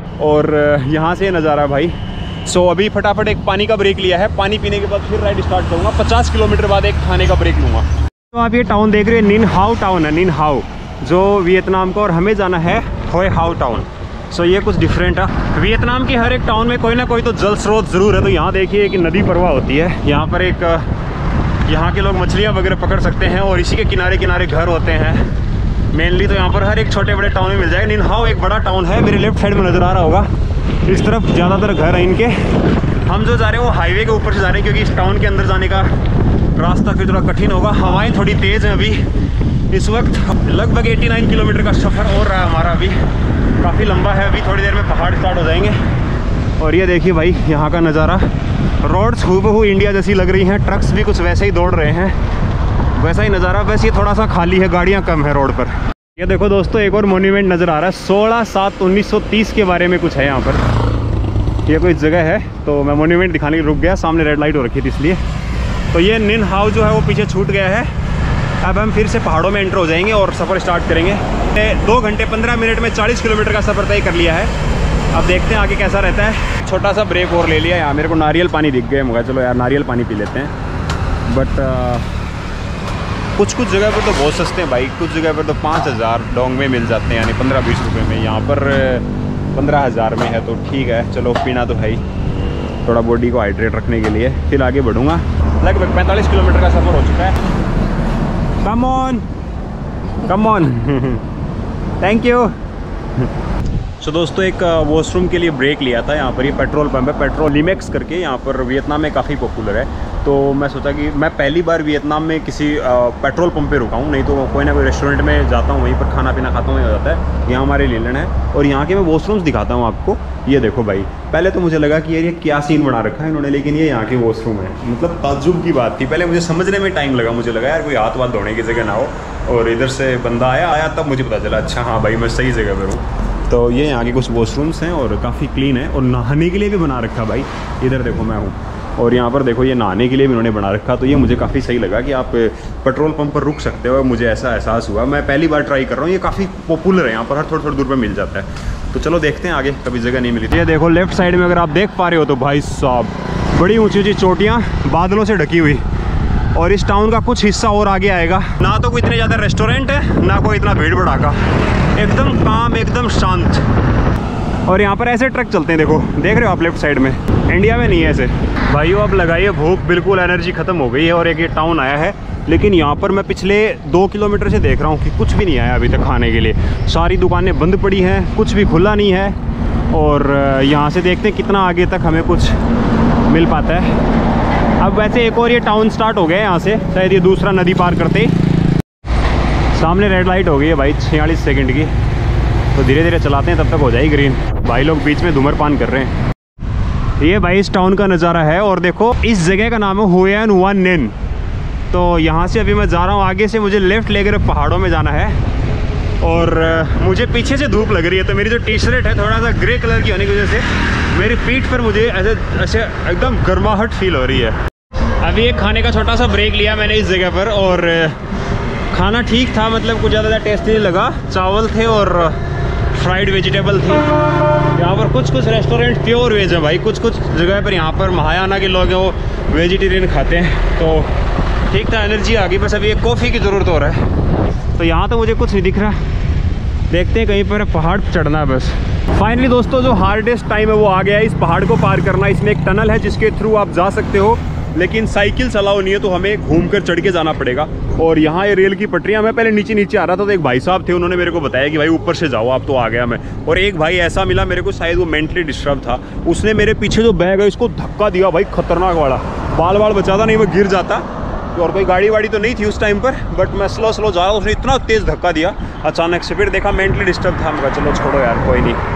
और यहाँ से नज़ारा भाई। सो so, अभी फटाफट एक पानी का ब्रेक लिया है, पानी पीने के बाद फिर राइड स्टार्ट करूँगा। पचास किलोमीटर बाद एक खाने का ब्रेक लूँगा। तो आप ये टाउन देख रहे हैं, निन हाउ टाउन है, निन हाउ जो वियतनाम का, और हमें जाना है होए हाउ टाउन। सो so, ये कुछ डिफरेंट है। वियतनाम के हर एक टाउन में कोई ना कोई तो जल स्रोत ज़रूर है। तो यहाँ देखिए कि नदी प्रवाह होती है, यहाँ पर एक यहाँ के लोग मछलियाँ वगैरह पकड़ सकते हैं, और इसी के किनारे किनारे घर होते हैं मेनली। तो यहाँ पर हर एक छोटे बड़े टाउन में मिल जाएगा। निन हाउ एक बड़ा टाउन है, मेरे लेफ्ट साइड में नज़र आ रहा होगा, इस तरफ ज़्यादातर घर हैं इनके। हम जो जा रहे हैं वो हाईवे के ऊपर से जा रहे हैं, क्योंकि इस टाउन के अंदर जाने का रास्ता फिर थोड़ा कठिन होगा। हवाएं थोड़ी तेज़ हैं अभी इस वक्त। लगभग नवासी किलोमीटर का सफ़र हो रहा है हमारा, अभी काफ़ी लंबा है। अभी थोड़ी देर में पहाड़ स्टार्ट हो जाएंगे। और ये देखिए भाई यहाँ का नज़ारा, रोड्स हूबहू इंडिया जैसी लग रही हैं, ट्रक्स भी कुछ वैसे ही दौड़ रहे हैं, वैसा ही नज़ारा। बस ये थोड़ा सा खाली है, गाड़ियाँ कम है रोड पर। ये देखो दोस्तों एक और मोन्यूमेंट नज़र आ रहा है, सोलह सात उन्नीस सौ तीस के बारे में कुछ है यहाँ पर। ये कोई जगह है, तो मैं मोन्यूमेंट दिखाने के रुक गया, सामने रेड लाइट हो रखी थी इसलिए। तो ये निन हाउ जो है वो पीछे छूट गया है। अब हम फिर से पहाड़ों में एंटर हो जाएंगे और सफ़र स्टार्ट करेंगे। दो घंटे पंद्रह मिनट में चालीस किलोमीटर का सफ़र तय कर लिया है। अब देखते हैं आगे कैसा रहता है। छोटा सा ब्रेक और ले लिया। यहाँ मेरे को नारियल पानी दिख गए, मगर चलो यार नारियल पानी पी लेते हैं। बट कुछ कुछ जगह पर तो बहुत सस्ते हैं भाई, कुछ जगह पर तो पाँच हज़ार डोंग में मिल जाते हैं, यानी पंद्रह बीस रुपये में। यहाँ पर पंद्रह हज़ार में है, तो ठीक है, चलो पीना तो है ही, थोड़ा बॉडी को हाइड्रेट रखने के लिए। फिर आगे बढ़ूँगा। लगभग पैंतालीस किलोमीटर का सफ़र हो चुका है। Come on come on thank you. So दोस्तों एक वॉशरूम के लिए ब्रेक लिया था। यहाँ पर ये पेट्रोल पंप है, पेट्रोल लिमेक्स करके, यहाँ पर वियतनाम में काफ़ी पॉपुलर है। तो मैं सोचा कि मैं पहली बार वियतनाम में किसी पेट्रोल पंप पे रुका हूँ, नहीं तो कोई ना कोई रेस्टोरेंट में जाता हूँ, वहीं पर खाना पीना खाता हूँ, हो जाता है। यहाँ हमारे लीलन है और यहाँ के मैं वॉशरूम्स दिखाता हूँ आपको। ये देखो भाई, पहले तो मुझे लगा कि यार ये क्या सीन बना रखा है इन्होंने, लेकिन ये यहाँ के वॉशरूम है। मतलब ताज्जुब की बात थी, पहले मुझे समझने में टाइम लगा, मुझे लगा यार कोई हाथ वाथ धोने की जगह ना हो, और इधर से बंदा आया आया तब मुझे पता चला अच्छा हाँ भाई मैं सही जगह पर हूँ। तो ये यहाँ के कुछ वॉशरूम्स हैं और काफ़ी क्लीन है, और नहाने के लिए भी बना रखा भाई। इधर देखो मैं हूँ और यहाँ पर देखो ये नहाने के लिए भी उन्होंने बना रखा। तो ये मुझे काफ़ी सही लगा कि आप पेट्रोल पंप पर रुक सकते हो, मुझे ऐसा एहसास हुआ। मैं पहली बार ट्राई कर रहा हूँ, ये काफ़ी पॉपुलर है यहाँ पर, हर थोड़ी थोड़ी दूर पर मिल जाता है। तो चलो देखते हैं आगे, कभी जगह नहीं मिली। ये देखो लेफ्ट साइड में अगर आप देख पा रहे हो तो भाई साहब बड़ी ऊँची ऊँची चोटियाँ बादलों से ढकी हुई, और इस टाउन का कुछ हिस्सा और आगे आएगा। ना तो कोई इतने ज़्यादा रेस्टोरेंट है, ना कोई इतना भीड़ भड़ाका, एकदम काम, एकदम शांत। और यहाँ पर ऐसे ट्रक चलते हैं, देखो देख रहे हो आप लेफ्ट साइड में। इंडिया में नहीं है ऐसे। भाइयों अब लगाइए भूख, बिल्कुल एनर्जी खत्म हो गई है, और एक ये टाउन आया है, लेकिन यहाँ पर मैं पिछले दो किलोमीटर से देख रहा हूँ कि कुछ भी नहीं आया अभी तक खाने के लिए। सारी दुकानें बंद पड़ी हैं, कुछ भी खुला नहीं है। और यहाँ से देखते हैं कितना आगे तक हमें कुछ मिल पाता है। अब वैसे एक और ये टाउन स्टार्ट हो गया है यहाँ से, शायद ये दूसरा नदी पार करते। सामने रेड लाइट हो गई है भाई छियालीस सेकंड की, तो धीरे धीरे चलाते हैं, तब तक हो जाएगी ग्रीन। भाई लोग बीच में धूम्रपान कर रहे हैं। ये भाई इस टाउन का नज़ारा है, और देखो इस जगह का नाम है हुए वन नेन। तो यहाँ से अभी मैं जा रहा हूँ, आगे से मुझे लेफ़्ट लेकर पहाड़ों में जाना है, और मुझे पीछे से धूप लग रही है। तो मेरी जो टी शर्ट है थोड़ा सा ग्रे कलर की होने की वजह से मेरी पीठ पर मुझे ऐसे ऐसे एकदम गर्माहट फील हो रही है। अभी एक खाने का छोटा सा ब्रेक लिया मैंने इस जगह पर, और खाना ठीक था, मतलब कुछ ज़्यादा टेस्टी नहीं लगा। चावल थे और फ्राइड वेजिटेबल थी। यहाँ पर कुछ कुछ रेस्टोरेंट प्योर वेज है भाई, कुछ कुछ जगह पर यहाँ पर महायाना के लोग हैं वो वेजिटेरियन खाते हैं। तो ठीक था, एनर्जी आ गई, बस अभी एक कॉफ़ी की ज़रूरत हो रहा है। तो यहाँ तो मुझे कुछ नहीं दिख रहा, देखते हैं कहीं पर पहाड़ चढ़ना है बस। फाइनली दोस्तों जो हार्डेस्ट टाइम है वो आ गया है, इस पहाड़ को पार करना। इसमें एक टनल है जिसके थ्रू आप जा सकते हो, लेकिन साइकिल अलाउ नहीं है, तो हमें घूमकर चढ़ के जाना पड़ेगा। और यहाँ ये रेल की पटरियाँ, मैं पहले नीचे नीचे आ रहा था तो एक भाई साहब थे, उन्होंने मेरे को बताया कि भाई ऊपर से जाओ आप। तो आ गया मैं, और एक भाई ऐसा मिला मेरे को, शायद वो मेंटली डिस्टर्ब था, उसने मेरे पीछे जो बैग है इसको धक्का दिया भाई, खतरनाक वाला। बाल बाल बचाता नहीं, मैं गिर जाता। और कोई गाड़ी वाड़ी तो नहीं थी उस टाइम पर, बट मैं स्लो स्लो जा रहा था, उसने इतना तेज़ धक्का दिया अचानक से। फिर देखा मेंटली डिस्टर्ब था, मैं चलो छोड़ो यार कोई नहीं।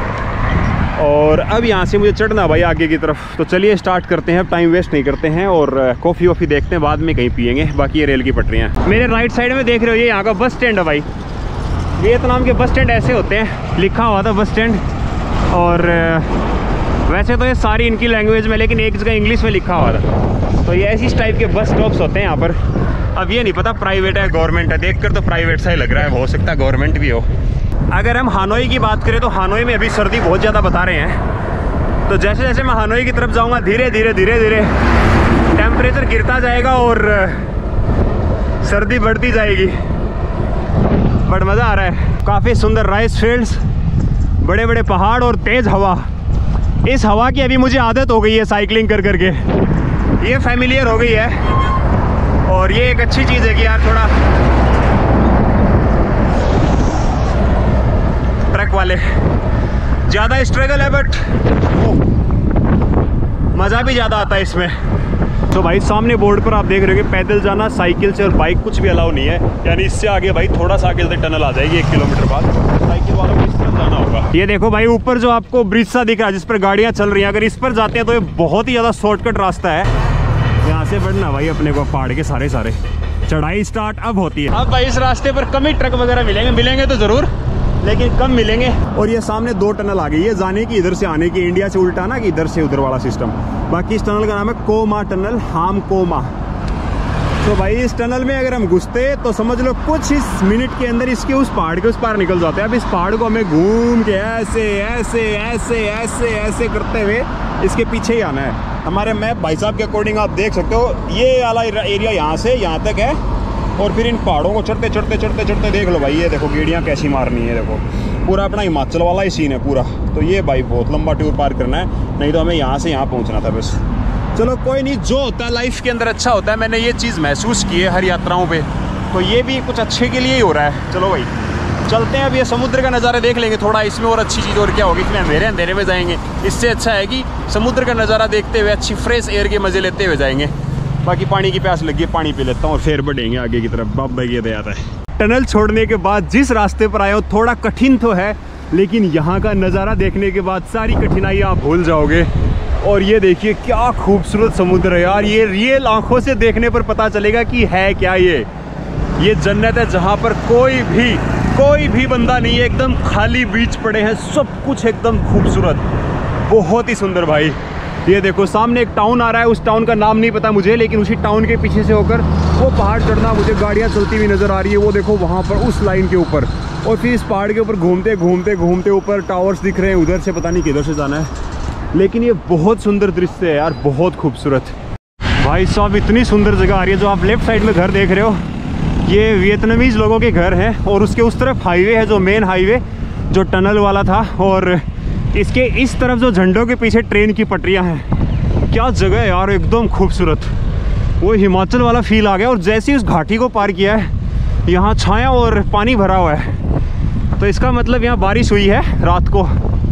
और अब यहाँ से मुझे चढ़ना भाई आगे की तरफ। तो चलिए स्टार्ट करते हैं, टाइम वेस्ट नहीं करते हैं, और कॉफ़ी वॉफ़ी देखते हैं, बाद में कहीं पियेंगे। बाकी ये रेल की पटरियाँ मेरे राइट साइड में देख रहे हो, ये यहाँ का बस स्टैंड है भाई। वियतनाम के बस स्टैंड ऐसे होते हैं, लिखा हुआ था बस स्टैंड। और वैसे तो ये सारी इनकी लैंग्वेज में, लेकिन एक जगह इंग्लिश में लिखा हुआ था। तो ये ऐसी टाइप के बस स्टॉप्स होते हैं यहाँ पर। अब ये नहीं पता प्राइवेट है गवर्नमेंट है, देखकर तो प्राइवेट सा ही लग रहा है, हो सकता है गवर्नमेंट भी हो। अगर हम हानोई की बात करें तो हानोई में अभी सर्दी बहुत ज़्यादा बता रहे हैं। तो जैसे जैसे मैं हानोई की तरफ जाऊंगा, धीरे धीरे धीरे धीरे टेम्परेचर गिरता जाएगा और सर्दी बढ़ती जाएगी। बट मज़ा आ रहा है, काफ़ी सुंदर राइस फील्ड्स, बड़े बड़े पहाड़ और तेज़ हवा। इस हवा की अभी मुझे आदत हो गई है साइकिलिंग कर करके, ये फैमिलियर हो गई है। और ये एक अच्छी चीज़ है कि यार थोड़ा ट्रक वाले ज़्यादा स्ट्रगल है, बट मज़ा भी ज़्यादा आता है इसमें। तो भाई सामने बोर्ड पर आप देख रहे हो कि पैदल जाना, साइकिल से और बाइक कुछ भी अलाउ नहीं है। यानी इससे आगे भाई थोड़ा सा आगे से टनल आ जाएगी एक किलोमीटर बाद, साइकिल वालों को इस तरफ जाना होगा। ये देखो भाई ऊपर जो आपको ब्रिज सा दिख रहा है जिस पर गाड़ियाँ चल रही हैं, अगर इस पर जाते हैं तो ये बहुत ही ज़्यादा शॉर्टकट रास्ता है। यहाँ से बढ़ना भाई अपने को पहाड़ के सारे सारे, चढ़ाई स्टार्ट अब होती है। अब भाई इस रास्ते पर कम ही ट्रक वगैरह मिलेंगे, मिलेंगे तो ज़रूर, लेकिन कम मिलेंगे। और ये सामने दो टनल आ गई है, जाने की इधर से आने की, इंडिया से उल्टा ना कि इधर से उधर वाला सिस्टम। बाकी इस टनल का नाम है कोमा टनल, हाम कोमा। तो भाई इस टनल में अगर हम घुसते तो समझ लो कुछ इस मिनट के अंदर इसके उस पहाड़ के उस पार निकल जाते हैं। अब इस पहाड़ को हमें घूम के ऐसे ऐसे ऐसे ऐसे ऐसे करते हुए इसके पीछे ही आना है। हमारे मैप भाई साहब के अकॉर्डिंग आप देख सकते हो, ये वाला एरिया यहाँ से यहाँ तक है, और फिर इन पहाड़ों को चढ़ते चढ़ते चढ़ते चढ़ते देख लो भाई, ये देखो गेड़ियाँ कैसी मारनी है, देखो पूरा अपना हिमाचल वाला ही सीन है पूरा। तो ये भाई बहुत लंबा टूर पार करना है, नहीं तो हमें यहाँ से यहाँ पहुँचना था बस। चलो कोई नहीं, जो होता है लाइफ के अंदर अच्छा होता है, मैंने ये चीज़ महसूस की है हर यात्राओं पे, तो ये भी कुछ अच्छे के लिए ही हो रहा है। चलो भाई चलते हैं, अब ये समुद्र का नज़ारा देख लेंगे थोड़ा, इसमें और अच्छी चीज़ और क्या होगी, इसमें अंधेरे अंधेरे में जाएंगे। इससे अच्छा है कि समुद्र का नज़ारा देखते हुए अच्छी फ्रेश एयर के मज़े लेते हुए जाएंगे। बाकी पानी की प्यास लगी है, पानी पी लेता हूँ और फिर बढ़ेंगे आगे की तरफ। बाबा ये दे आता है। टनल छोड़ने के बाद जिस रास्ते पर आए हो थोड़ा कठिन तो है, लेकिन यहाँ का नज़ारा देखने के बाद सारी कठिनाई आप भूल जाओगे। और ये देखिए क्या खूबसूरत समुद्र है यार। ये रियल आंखों से देखने पर पता चलेगा कि है क्या ये ये जन्नत है जहाँ पर कोई भी कोई भी बंदा नहीं है, एकदम खाली बीच पड़े हैं, सब कुछ एकदम खूबसूरत, बहुत ही सुंदर भाई। ये देखो सामने एक टाउन आ रहा है, उस टाउन का नाम नहीं पता मुझे, लेकिन उसी टाउन के पीछे से होकर वो पहाड़ चढ़ना मुझे गाड़ियाँ चलती हुई नज़र आ रही है। वो देखो वहाँ पर उस लाइन के ऊपर, और फिर इस पहाड़ के ऊपर घूमते घूमते घूमते ऊपर टावर्स दिख रहे हैं, उधर से पता नहीं किधर से जाना है, लेकिन ये बहुत सुंदर दृश्य है यार, बहुत खूबसूरत। भाई साहब इतनी सुंदर जगह आ रही है। जो आप लेफ्ट साइड में घर देख रहे हो ये वियतनामीज लोगों के घर हैं, और उसके उस तरफ हाईवे है जो मेन हाईवे जो टनल वाला था, और इसके इस तरफ जो झंडों के पीछे ट्रेन की पटरियां हैं। क्या जगह है यार, एकदम खूबसूरत, वो हिमाचल वाला फील आ गया। और जैसे ही उस घाटी को पार किया है यहाँ छाया और पानी भरा हुआ है, तो इसका मतलब यहाँ बारिश हुई है रात को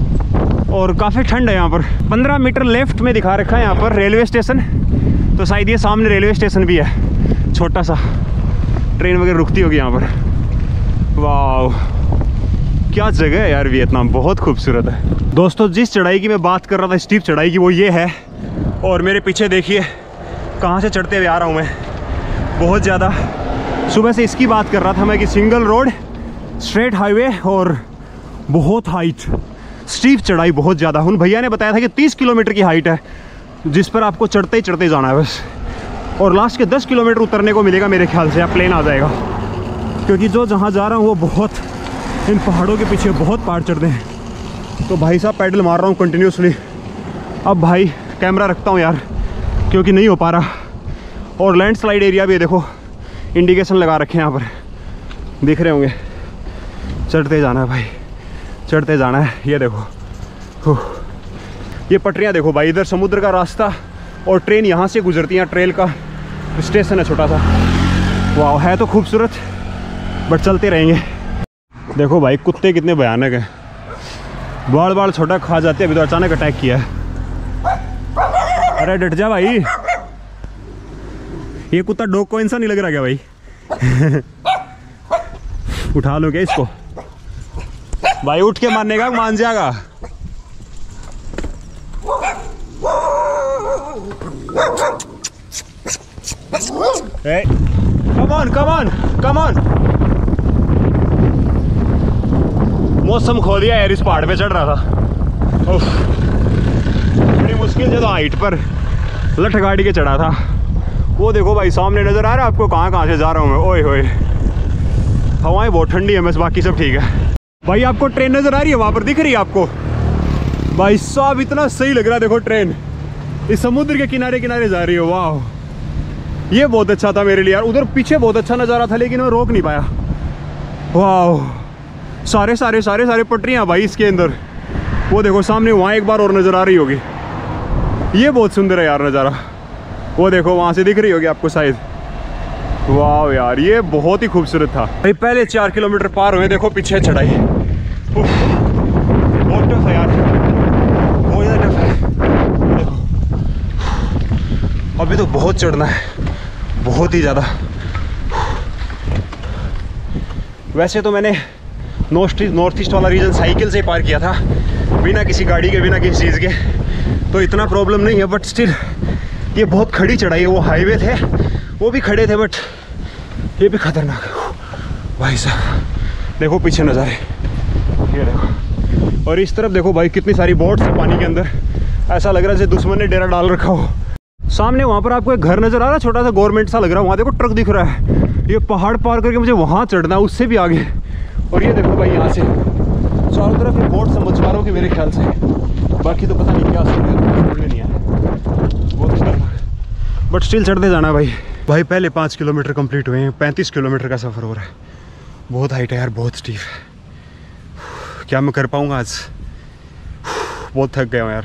और काफ़ी ठंड है यहाँ पर। पंद्रह मीटर लेफ्ट में दिखा रखा है यहाँ पर रेलवे स्टेशन, तो शायद ये सामने रेलवे स्टेशन भी है, छोटा सा, ट्रेन वगैरह रुकती होगी यहाँ पर। वाह क्या जगह है यार, वियतनाम बहुत खूबसूरत है। दोस्तों जिस चढ़ाई की मैं बात कर रहा था, स्टीप चढ़ाई की, वो ये है। और मेरे पीछे देखिए कहाँ से चढ़ते हुए आ रहा हूँ मैं, बहुत ज़्यादा। सुबह से इसकी बात कर रहा था मैं कि सिंगल रोड, स्ट्रेट हाईवे और बहुत हाइट, स्टीप चढ़ाई बहुत ज़्यादा। उन भैया ने बताया था कि तीस किलोमीटर की हाइट है जिस पर आपको चढ़ते ही चढ़ते जाना है बस, और लास्ट के दस किलोमीटर उतरने को मिलेगा मेरे ख्याल से, या प्लेन आ जाएगा, क्योंकि जो जहाँ जा रहा हूँ वो बहुत इन पहाड़ों के पीछे बहुत पहाड़ चढ़ते हैं। तो भाई साहब पैडल मार रहा हूँ कंटिन्यूसली। अब भाई कैमरा रखता हूँ यार, क्योंकि नहीं हो पा रहा। और लैंडस्लाइड एरिया भी है, देखो इंडिकेशन लगा रखे हैं यहाँ पर, दिख रहे होंगे। चढ़ते जाना है भाई, चढ़ते जाना है। ये देखो ये पटरियाँ देखो भाई, इधर समुद्र का रास्ता और ट्रेन यहाँ से गुजरती है, ट्रेन का स्टेशन है छोटा सा। वाह है तो खूबसूरत, बट चलते रहेंगे। देखो भाई कुत्ते कितने भयानक हैं, बाल बाल छोटा खा जाते हैं। अभी तो अचानक अटैक किया है। अरे डट जा भाई, ये कुत्ता डॉग को इंसान नहीं लग रहा क्या भाई? उठा लो क्या इसको भाई, उठ के मारने का मान जाएगा। Hey, come on, come on, come on. मौसम खो दिया यार, इस पहाड़ पे चढ़ रहा था। उफ, बड़ी मुश्किल से तो हाइट पर लठ गाड़ी के चढ़ा था। वो देखो भाई सामने नजर आ रहा है आपको, कहाँ कहाँ से जा रहा हूँ मैं। ओए होए, हवाएं बहुत ठंडी है, बस बाकी सब ठीक है। भाई आपको ट्रेन नजर आ रही है वहाँ पर, दिख रही है आपको? भाई साहब इतना सही लग रहा है, देखो ट्रेन इस समुद्र के किनारे किनारे जा रही है। वाह ये बहुत अच्छा था मेरे लिए यार। उधर पीछे बहुत अच्छा नज़ारा था, लेकिन मैं रोक नहीं पाया। वाह सारे सारे सारे सारे पटरियाँ भाई इसके अंदर। वो देखो सामने वहाँ एक बार और नज़र आ रही होगी, ये बहुत सुंदर है यार नज़ारा। वो देखो वहाँ से दिख रही होगी आपको शायद। वाह यार ये बहुत ही खूबसूरत था भाई। पहले चार किलोमीटर पार हुए, देखो पीछे चढ़ाई बहुत टफ है यार, बहुत ज़्यादा टफ है। देखो अभी तो बहुत चढ़ना है, बहुत ही ज़्यादा। वैसे तो मैंने नॉर्थ ईस्ट नॉर्थ ईस्ट वाला रीजन साइकिल से पार किया था, बिना किसी गाड़ी के, बिना किसी चीज़ के, तो इतना प्रॉब्लम नहीं है। बट स्टिल ये बहुत खड़ी चढ़ाई है। वो हाईवे थे, वो भी खड़े थे, बट ये भी खतरनाक है भाई साहब। देखो पीछे नज़ारे, ये देखो। और इस तरफ देखो भाई कितनी सारी बोट्स है पानी के अंदर, ऐसा लग रहा है जैसे दुश्मन ने डेरा डाल रखा हो। सामने वहाँ पर आपको एक घर नज़र आ रहा है, छोटा सा गवर्नमेंट सा लग रहा है। वहाँ देखो ट्रक दिख रहा है। ये पहाड़ पार करके मुझे वहाँ चढ़ना है, उससे भी आगे। और ये देखो भाई यहाँ से चारों तरफ ये बोट समझ पा रहा हूँ कि मेरे ख्याल से, बाकी तो पता नहीं क्या समझ नहीं आया, बहुत खतरनाक। बट स्टिल चढ़ते जाना भाई। भाई पहले पाँच किलोमीटर कंप्लीट हुए हैं, पैंतीस किलोमीटर का सफ़र हो रहा है। बहुत हाइट है यार, बहुत स्टीफ है। क्या मैं कर पाऊँगा आज? बहुत थक गया हूँ यार,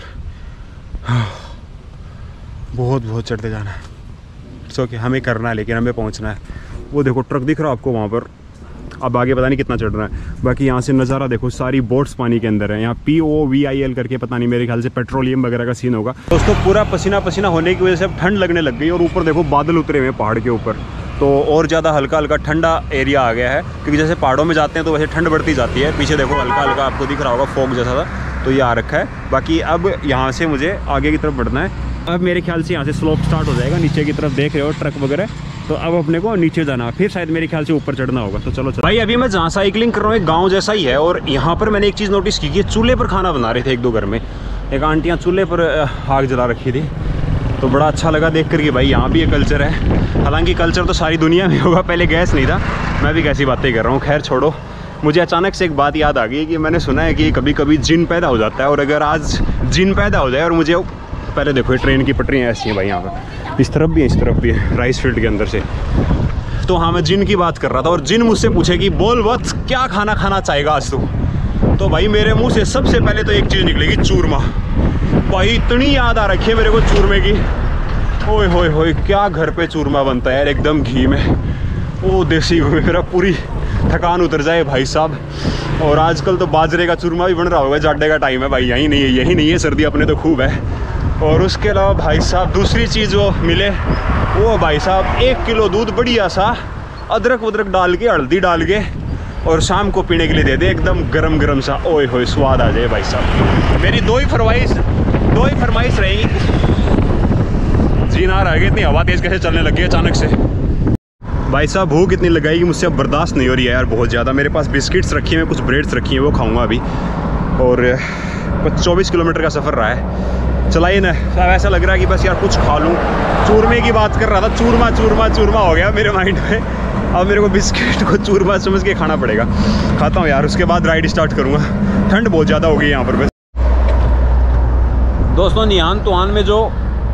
बहुत बहुत चढ़ते जाना है। सो कि हमें करना है, लेकिन हमें पहुंचना है। वो देखो ट्रक दिख रहा है आपको वहाँ पर, अब आगे पता नहीं कितना चढ़ रहा है। बाकी यहाँ से नज़ारा देखो, सारी बोट्स पानी के अंदर है। यहाँ P O V I L करके पता नहीं, मेरे ख्याल से पेट्रोलियम वगैरह का सीन होगा। दोस्तों पूरा पसीना पसीना होने की वजह से अब ठंड लगने लग गई और ऊपर देखो बादल उतरे हुए हैं पहाड़ के ऊपर, तो और ज़्यादा हल्का हल्का ठंडा एरिया आ गया है। क्योंकि जैसे पहाड़ों में जाते हैं तो वैसे ठंड बढ़ती जाती है। पीछे देखो हल्का हल्का आपको दिख रहा होगा फॉग जैसा था, तो ये आ रखा है। बाकी अब यहाँ से मुझे आगे की तरफ बढ़ना है। अब मेरे ख्याल से यहाँ से स्लोप स्टार्ट हो जाएगा, नीचे की तरफ देख रहे हो ट्रक वगैरह, तो अब अपने को नीचे जाना, फिर शायद मेरे ख्याल से ऊपर चढ़ना होगा। तो चलो चलो भाई, अभी मैं जहाँ साइकिलिंग कर रहा हूँ एक गाँव जैसा ही है, और यहाँ पर मैंने एक चीज़ नोटिस की कि चूल्हे पर खाना बना रहे थे एक दो घर में। एक आंटियाँ चूल्हे पर आग जला रखी थी, तो बड़ा अच्छा लगा देख कर कि भाई यहाँ भी ये कल्चर है। हालांकि कल्चर तो सारी दुनिया में होगा, पहले गैस नहीं था, मैं भी कैसी बातें कर रहा हूँ। खैर छोड़ो, मुझे अचानक से एक बात याद आ गई कि मैंने सुना है कि कभी कभी जिन पैदा हो जाता है, और अगर आज जिन पैदा हो जाए और मुझे, पहले देखो ट्रेन की पटरियाँ ऐसी हैं भाई, यहाँ पर इस तरफ भी है इस तरफ भी है, राइस फील्ड के अंदर से। तो हाँ, मैं जिन की बात कर रहा था, और जिन मुझसे पूछे कि बोल वत्स क्या खाना खाना चाहेगा आज तू, तो भाई मेरे मुँह से सबसे पहले तो एक चीज़ निकलेगी, चूरमा। भाई इतनी याद आ रखी है मेरे को चूरमे की, ओए होए होए क्या घर पे चूरमा बनता है यार, एकदम घी में, वो देसी घी में, मेरा पूरी थकान उतर जाए भाई साहब। और आजकल तो बाजरे का चूरमा भी बन रहा होगा, जाडे का टाइम है भाई, यही नहीं है यही नहीं है, सर्दी अपने तो खूब है। और उसके अलावा भाई साहब दूसरी चीज़ वो मिले, वो भाई साहब एक किलो दूध बढ़िया सा अदरक वदरक डाल के, हल्दी डाल के, और शाम को पीने के लिए दे दे, एकदम गरम गरम सा, ओए होए स्वाद आ जाए भाई साहब। मेरी दो ही फरमाइश दो ही फरमाइश रहेगी। जीना रह गई, इतनी हवा तेज़ कैसे चलने लगी अचानक से। भाई साहब भूख इतनी लगाई मुझसे अब बर्दाश्त नहीं हो रही है यार, बहुत ज़्यादा। मेरे पास बिस्किट्स रखी हैं, कुछ ब्रेड्स रखी हैं, वो खाऊंगा अभी। और चौबीस किलोमीटर का सफ़र रहा है, चलाइए ना, साहब ऐसा लग रहा है कि बस यार कुछ खा लूँ। चूरमे की बात कर रहा था, चूरमा चूरमा चूरमा हो गया मेरे माइंड में। अब मेरे को बिस्किट को चूरमा समझ के खाना पड़ेगा। खाता हूँ यार, उसके बाद राइड स्टार्ट करूँगा। ठंड बहुत ज़्यादा हो गई यहाँ पर। बस दोस्तों निहान तुहान में जो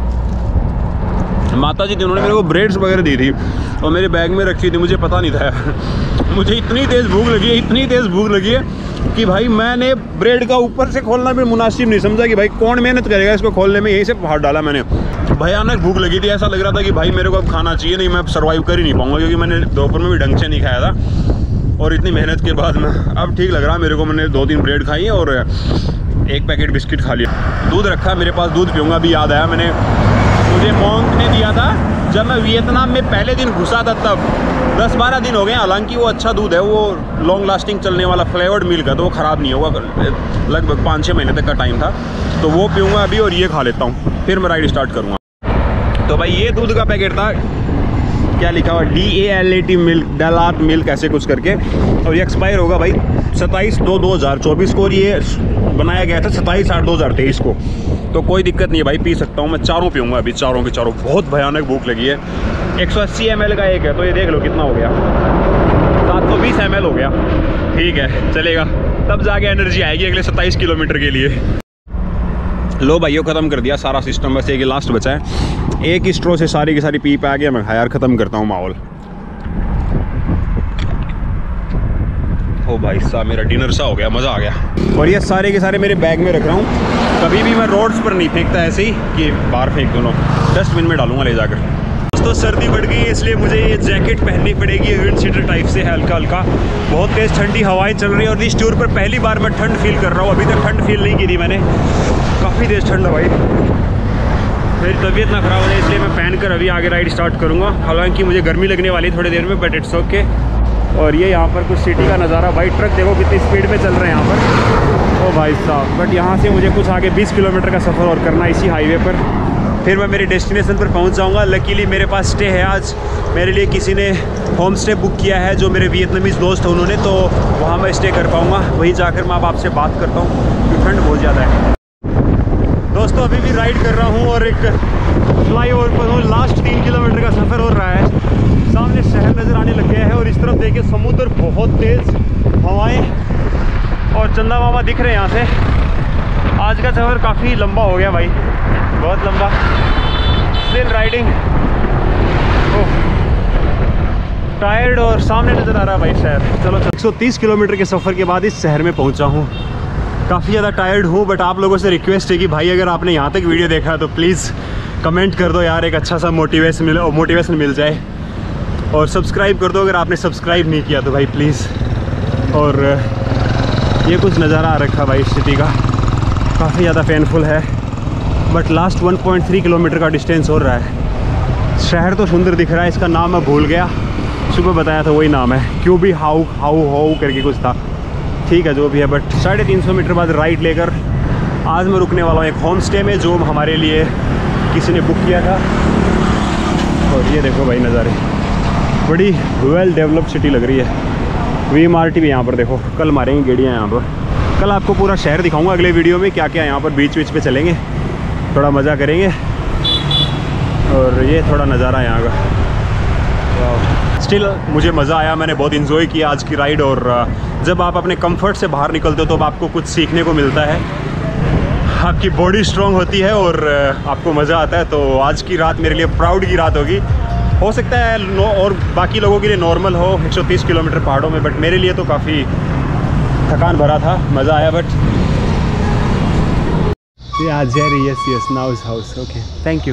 माता जी थी, उन्होंने मेरे को ब्रेड्स वगैरह दी थी और मेरे बैग में रखी थी, मुझे पता नहीं था। मुझे इतनी तेज़ भूख लगी है, इतनी तेज़ भूख लगी है कि भाई मैंने ब्रेड का ऊपर से खोलना भी मुनासिब नहीं समझा कि भाई कौन मेहनत करेगा इसको खोलने में, यहीं से हाथ डाला मैंने। भयानक भूख लगी थी, ऐसा लग रहा था कि भाई मेरे को अब खाना चाहिए, नहीं मैं अब सर्वाइव कर ही नहीं पाऊंगा, क्योंकि मैंने दोपहर में भी ढंग से नहीं खाया था। और इतनी मेहनत के बाद में अब ठीक लग रहा है मेरे को। मैंने दो तीन ब्रेड खाई और एक पैकेट बिस्किट खा लिया। दूध रखा है मेरे पास, दूध पीऊँगा। भी याद आया, मैंने मुझे मोंक ने दिया था जब मैं वियतनाम में पहले दिन घुसा था, तब दस बारह दिन हो गए। हालांकि वो अच्छा दूध है, वो लॉन्ग लास्टिंग चलने वाला फ्लेवर्ड मिल्क है, तो वो ख़राब नहीं होगा। लगभग पाँच छः महीने तक का टाइम था, तो वो पीऊँगा अभी और ये खा लेता हूँ, फिर मैं राइड स्टार्ट करूँगा। तो भाई ये दूध का पैकेट था, क्या लिखा हुआ, D A L A T milk, Dalat milk ऐसे कुछ करके, और ये एक्सपायर होगा भाई सत्ताईस दो दो हज़ार चौबीस को, और ये बनाया गया था सत्ताईस आठ दो हज़ार तेईस को। तो कोई दिक्कत नहीं है भाई, पी सकता हूँ मैं। चारों पीऊँगा अभी, चारों के चारों। बहुत भयानक भूख लगी है। एक सौ अस्सी एम एल का एक है, तो ये देख लो कितना हो गया, सात सौ बीस एम एल हो गया। ठीक है चलेगा, तब जाके एनर्जी आएगी अगले सत्ताईस किलोमीटर के लिए। लो भाइयों, ख़त्म कर दिया सारा सिस्टम, बस एक लास्ट बचा है। एक ही स्ट्रो से सारी की सारी पी पा गया मैं। यार ख़त्म करता हूँ माहौल। ओ भाई साहब, मेरा डिनर सा हो गया, मज़ा आ गया। और ये सारे के सारे मेरे बैग में रख रहा हूँ। कभी भी मैं रोड्स पर नहीं फेंकता ऐसे ही कि बाहर फेंक दोनों, डस्टबिन में डालूंगा ले जाकर। दोस्तों सर्दी बढ़ गई है, इसलिए मुझे ये जैकेट पहननी पड़ेगी, विंड शीटर टाइप से हल्का हल्का। बहुत तेज़ ठंडी हवाएं चल रही है, और इस टूर पर पहली बार मैं ठंड फील कर रहा हूँ। अभी तक ठंड फील नहीं की थी मैंने, काफ़ी तेज़ ठंड है भाई। मेरी तबीयत ना ख़राब हो जाए इसलिए मैं पहन कर अभी आगे राइड स्टार्ट करूँगा। हालांकि मुझे गर्मी लगने वाली है थोड़ी देर में, बट इट्स ओके। और ये यहाँ पर कुछ सिटी का नज़ारा, भाई ट्रक देखो कितनी स्पीड में चल रहे हैं यहाँ पर, ओ भाई साहब। बट यहाँ से मुझे कुछ आगे बीस किलोमीटर का सफ़र और करना इसी हाईवे पर, फिर मैं मेरे डेस्टिनेशन पर पहुँच जाऊँगा। लकीली मेरे पास स्टे है आज, मेरे लिए किसी ने होम स्टे बुक किया है, जो मेरे वियतनामीज़ दोस्त हैं उन्होंने, तो वहाँ मैं स्टे कर पाऊँगा। वहीं जाकर मैं अब आपसे बात करता हूँ, क्योंकि ठंड बहुत ज़्यादा है। दोस्तों अभी भी राइड कर रहा हूँ और एक फ्लाई ओवर पर हूँ। लास्ट तीन किलोमीटर का सफ़र हो रहा है, सामने शहर नज़र आने लग गया है, और इस तरफ देखिए समुद्र, बहुत तेज़ हवाएं और चंदा मामा दिख रहे हैं यहाँ से। आज का सफ़र काफ़ी लंबा हो गया भाई, बहुत लंबा। स्टिल राइडिंग, ओह टायर्ड, और सामने नज़र आ रहा है भाई शहर। चलो एक सौ तीस किलोमीटर के सफ़र के बाद इस शहर में पहुँचा हूँ। काफ़ी ज़्यादा टायर्ड हूँ, बट आप लोगों से रिक्वेस्ट है कि भाई अगर आपने यहाँ तक वीडियो देखा है तो प्लीज़ कमेंट कर दो यार, एक अच्छा सा मोटिवेशन मिले मोटिवेशन मिल जाए। और सब्सक्राइब कर दो अगर आपने सब्सक्राइब नहीं किया तो भाई प्लीज़। और ये कुछ नज़ारा आ रखा भाई इस सिटी का, काफ़ी ज़्यादा पेनफुल है, but last one point three kilometre का डिस्टेंस हो रहा है। शहर तो सुंदर दिख रहा है, इसका नाम मैं भूल गया, सुबह बताया था वही नाम है, क्यों भी हाउ हाउ हाउ करके कुछ था, ठीक है जो भी है। बट साढ़े तीन सौ मीटर बाद राइट लेकर आज मैं रुकने वाला हूँ एक होम स्टे में जो हमारे लिए किसी ने बुक किया था। और ये देखो भाई नज़ारे, बड़ी वेल डेवलप्ड सिटी लग रही है। वी एम आर टी भी यहाँ पर देखो, कल मारेंगे गेड़ियाँ यहाँ पर। कल आपको पूरा शहर दिखाऊंगा अगले वीडियो में, क्या क्या यहाँ पर बीच बीच पे चलेंगे, थोड़ा मज़ा करेंगे। और ये थोड़ा नज़ारा यहाँ का, स्टिल मुझे मज़ा आया, मैंने बहुत इन्जॉय किया आज की राइड। और जब आप अपने कंफर्ट से बाहर निकलते हो तो आपको कुछ सीखने को मिलता है, आपकी बॉडी स्ट्रांग होती है और आपको मज़ा आता है। तो आज की रात मेरे लिए प्राउड की रात होगी। हो सकता है और बाकी लोगों के लिए नॉर्मल हो एक सौ तीस किलोमीटर पहाड़ों में, बट मेरे लिए तो काफ़ी थकान भरा था, मज़ा आया। But yeah Jerry, yes yes, नाउज हाउस, ओके, थैंक यू।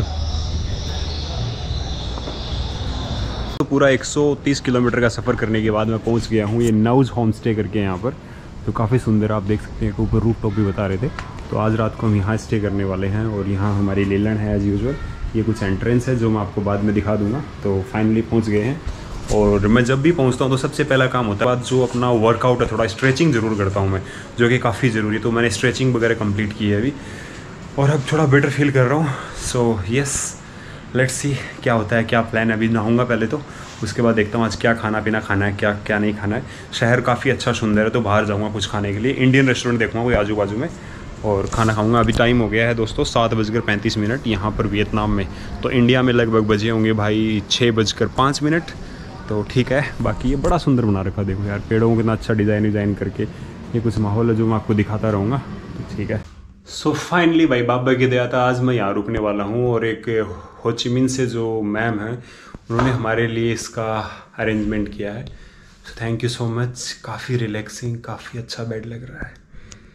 तो पूरा एक सौ तीस किलोमीटर का सफ़र करने के बाद मैं पहुंच गया हूं ये नाउज होम स्टे करके यहाँ पर। तो काफ़ी सुंदर, आप देख सकते हैं, ऊपर रूफ टॉप भी बता रहे थे। तो आज रात को हम यहाँ स्टे करने वाले हैं और यहाँ हमारी लेलैंड है एज़ यूजुअल। ये कुछ एंट्रेंस है जो मैं आपको बाद में दिखा दूँगा। तो फाइनली पहुँच गए हैं। और मैं जब भी पहुँचता हूँ तो सबसे पहला काम होता है, बाद जो अपना वर्कआउट है, थोड़ा स्ट्रेचिंग ज़रूर करता हूँ मैं, जो कि काफ़ी ज़रूरी है। तो मैंने स्ट्रेचिंग वगैरह कंप्लीट की है अभी और अब थोड़ा बेटर फील कर रहा हूँ। सो यस, लेट्स सी क्या होता है, क्या प्लान है। अभी नहाऊंगा पहले, तो उसके बाद देखता हूँ आज क्या खाना पीना खाना है, क्या क्या नहीं खाना है। शहर काफ़ी अच्छा सुंदर है, तो बाहर जाऊँगा कुछ खाने के लिए, इंडियन रेस्टोरेंट देखूँगा कोई आजू बाजू में और खाना खाऊंगा। अभी टाइम हो गया है दोस्तों सात बजकर पैंतीस मिनट यहाँ पर वियतनाम में। तो इंडिया में लगभग बजे होंगे भाई छः बजकर पाँच मिनट। तो ठीक है, बाकी ये बड़ा सुंदर बना रखा, देखो यार, पेड़ों को कितना अच्छा डिज़ाइन डिज़ाइन करके। ये कुछ माहौल है जो मैं आपको दिखाता रहूँगा, तो ठीक है। सो फाइनली भाई बाबा की दया था आज मैं यहाँ रुकने वाला हूँ। और एक होचिमिन से जो मैम है उन्होंने हमारे लिए इसका अरेंजमेंट किया है। So thank you so much. काफ़ी रिलैक्सिंग, काफ़ी अच्छा बेड लग रहा है।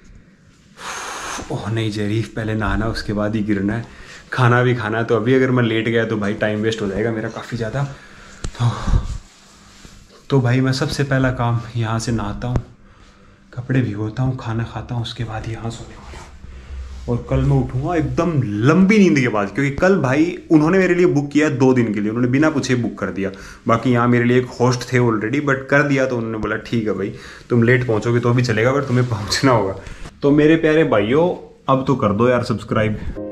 ओह नहीं जेरी, पहले नहाना उसके बाद ही गिरना है, खाना भी खाना है। तो अभी अगर मैं लेट गया तो भाई टाइम वेस्ट हो जाएगा मेरा काफ़ी ज़्यादा। तो तो भाई मैं सबसे पहला काम यहाँ से नहाता हूँ, कपड़े भिगोता हूँ, खाना खाता हूँ, उसके बाद यहाँ सोने वाला हूँ। और कल मैं उठूँगा एकदम लंबी नींद के बाद, क्योंकि कल भाई उन्होंने मेरे लिए बुक किया दो दिन के लिए, उन्होंने बिना पूछे बुक कर दिया। बाकी यहाँ मेरे लिए एक होस्ट थे ऑलरेडी, बट कर दिया तो उन्होंने बोला ठीक है भाई तुम लेट पहुँचोगे तो भी चलेगा, बट तुम्हें पहुँचना होगा। तो मेरे प्यारे भाइयों अब तो कर दो यार सब्सक्राइब।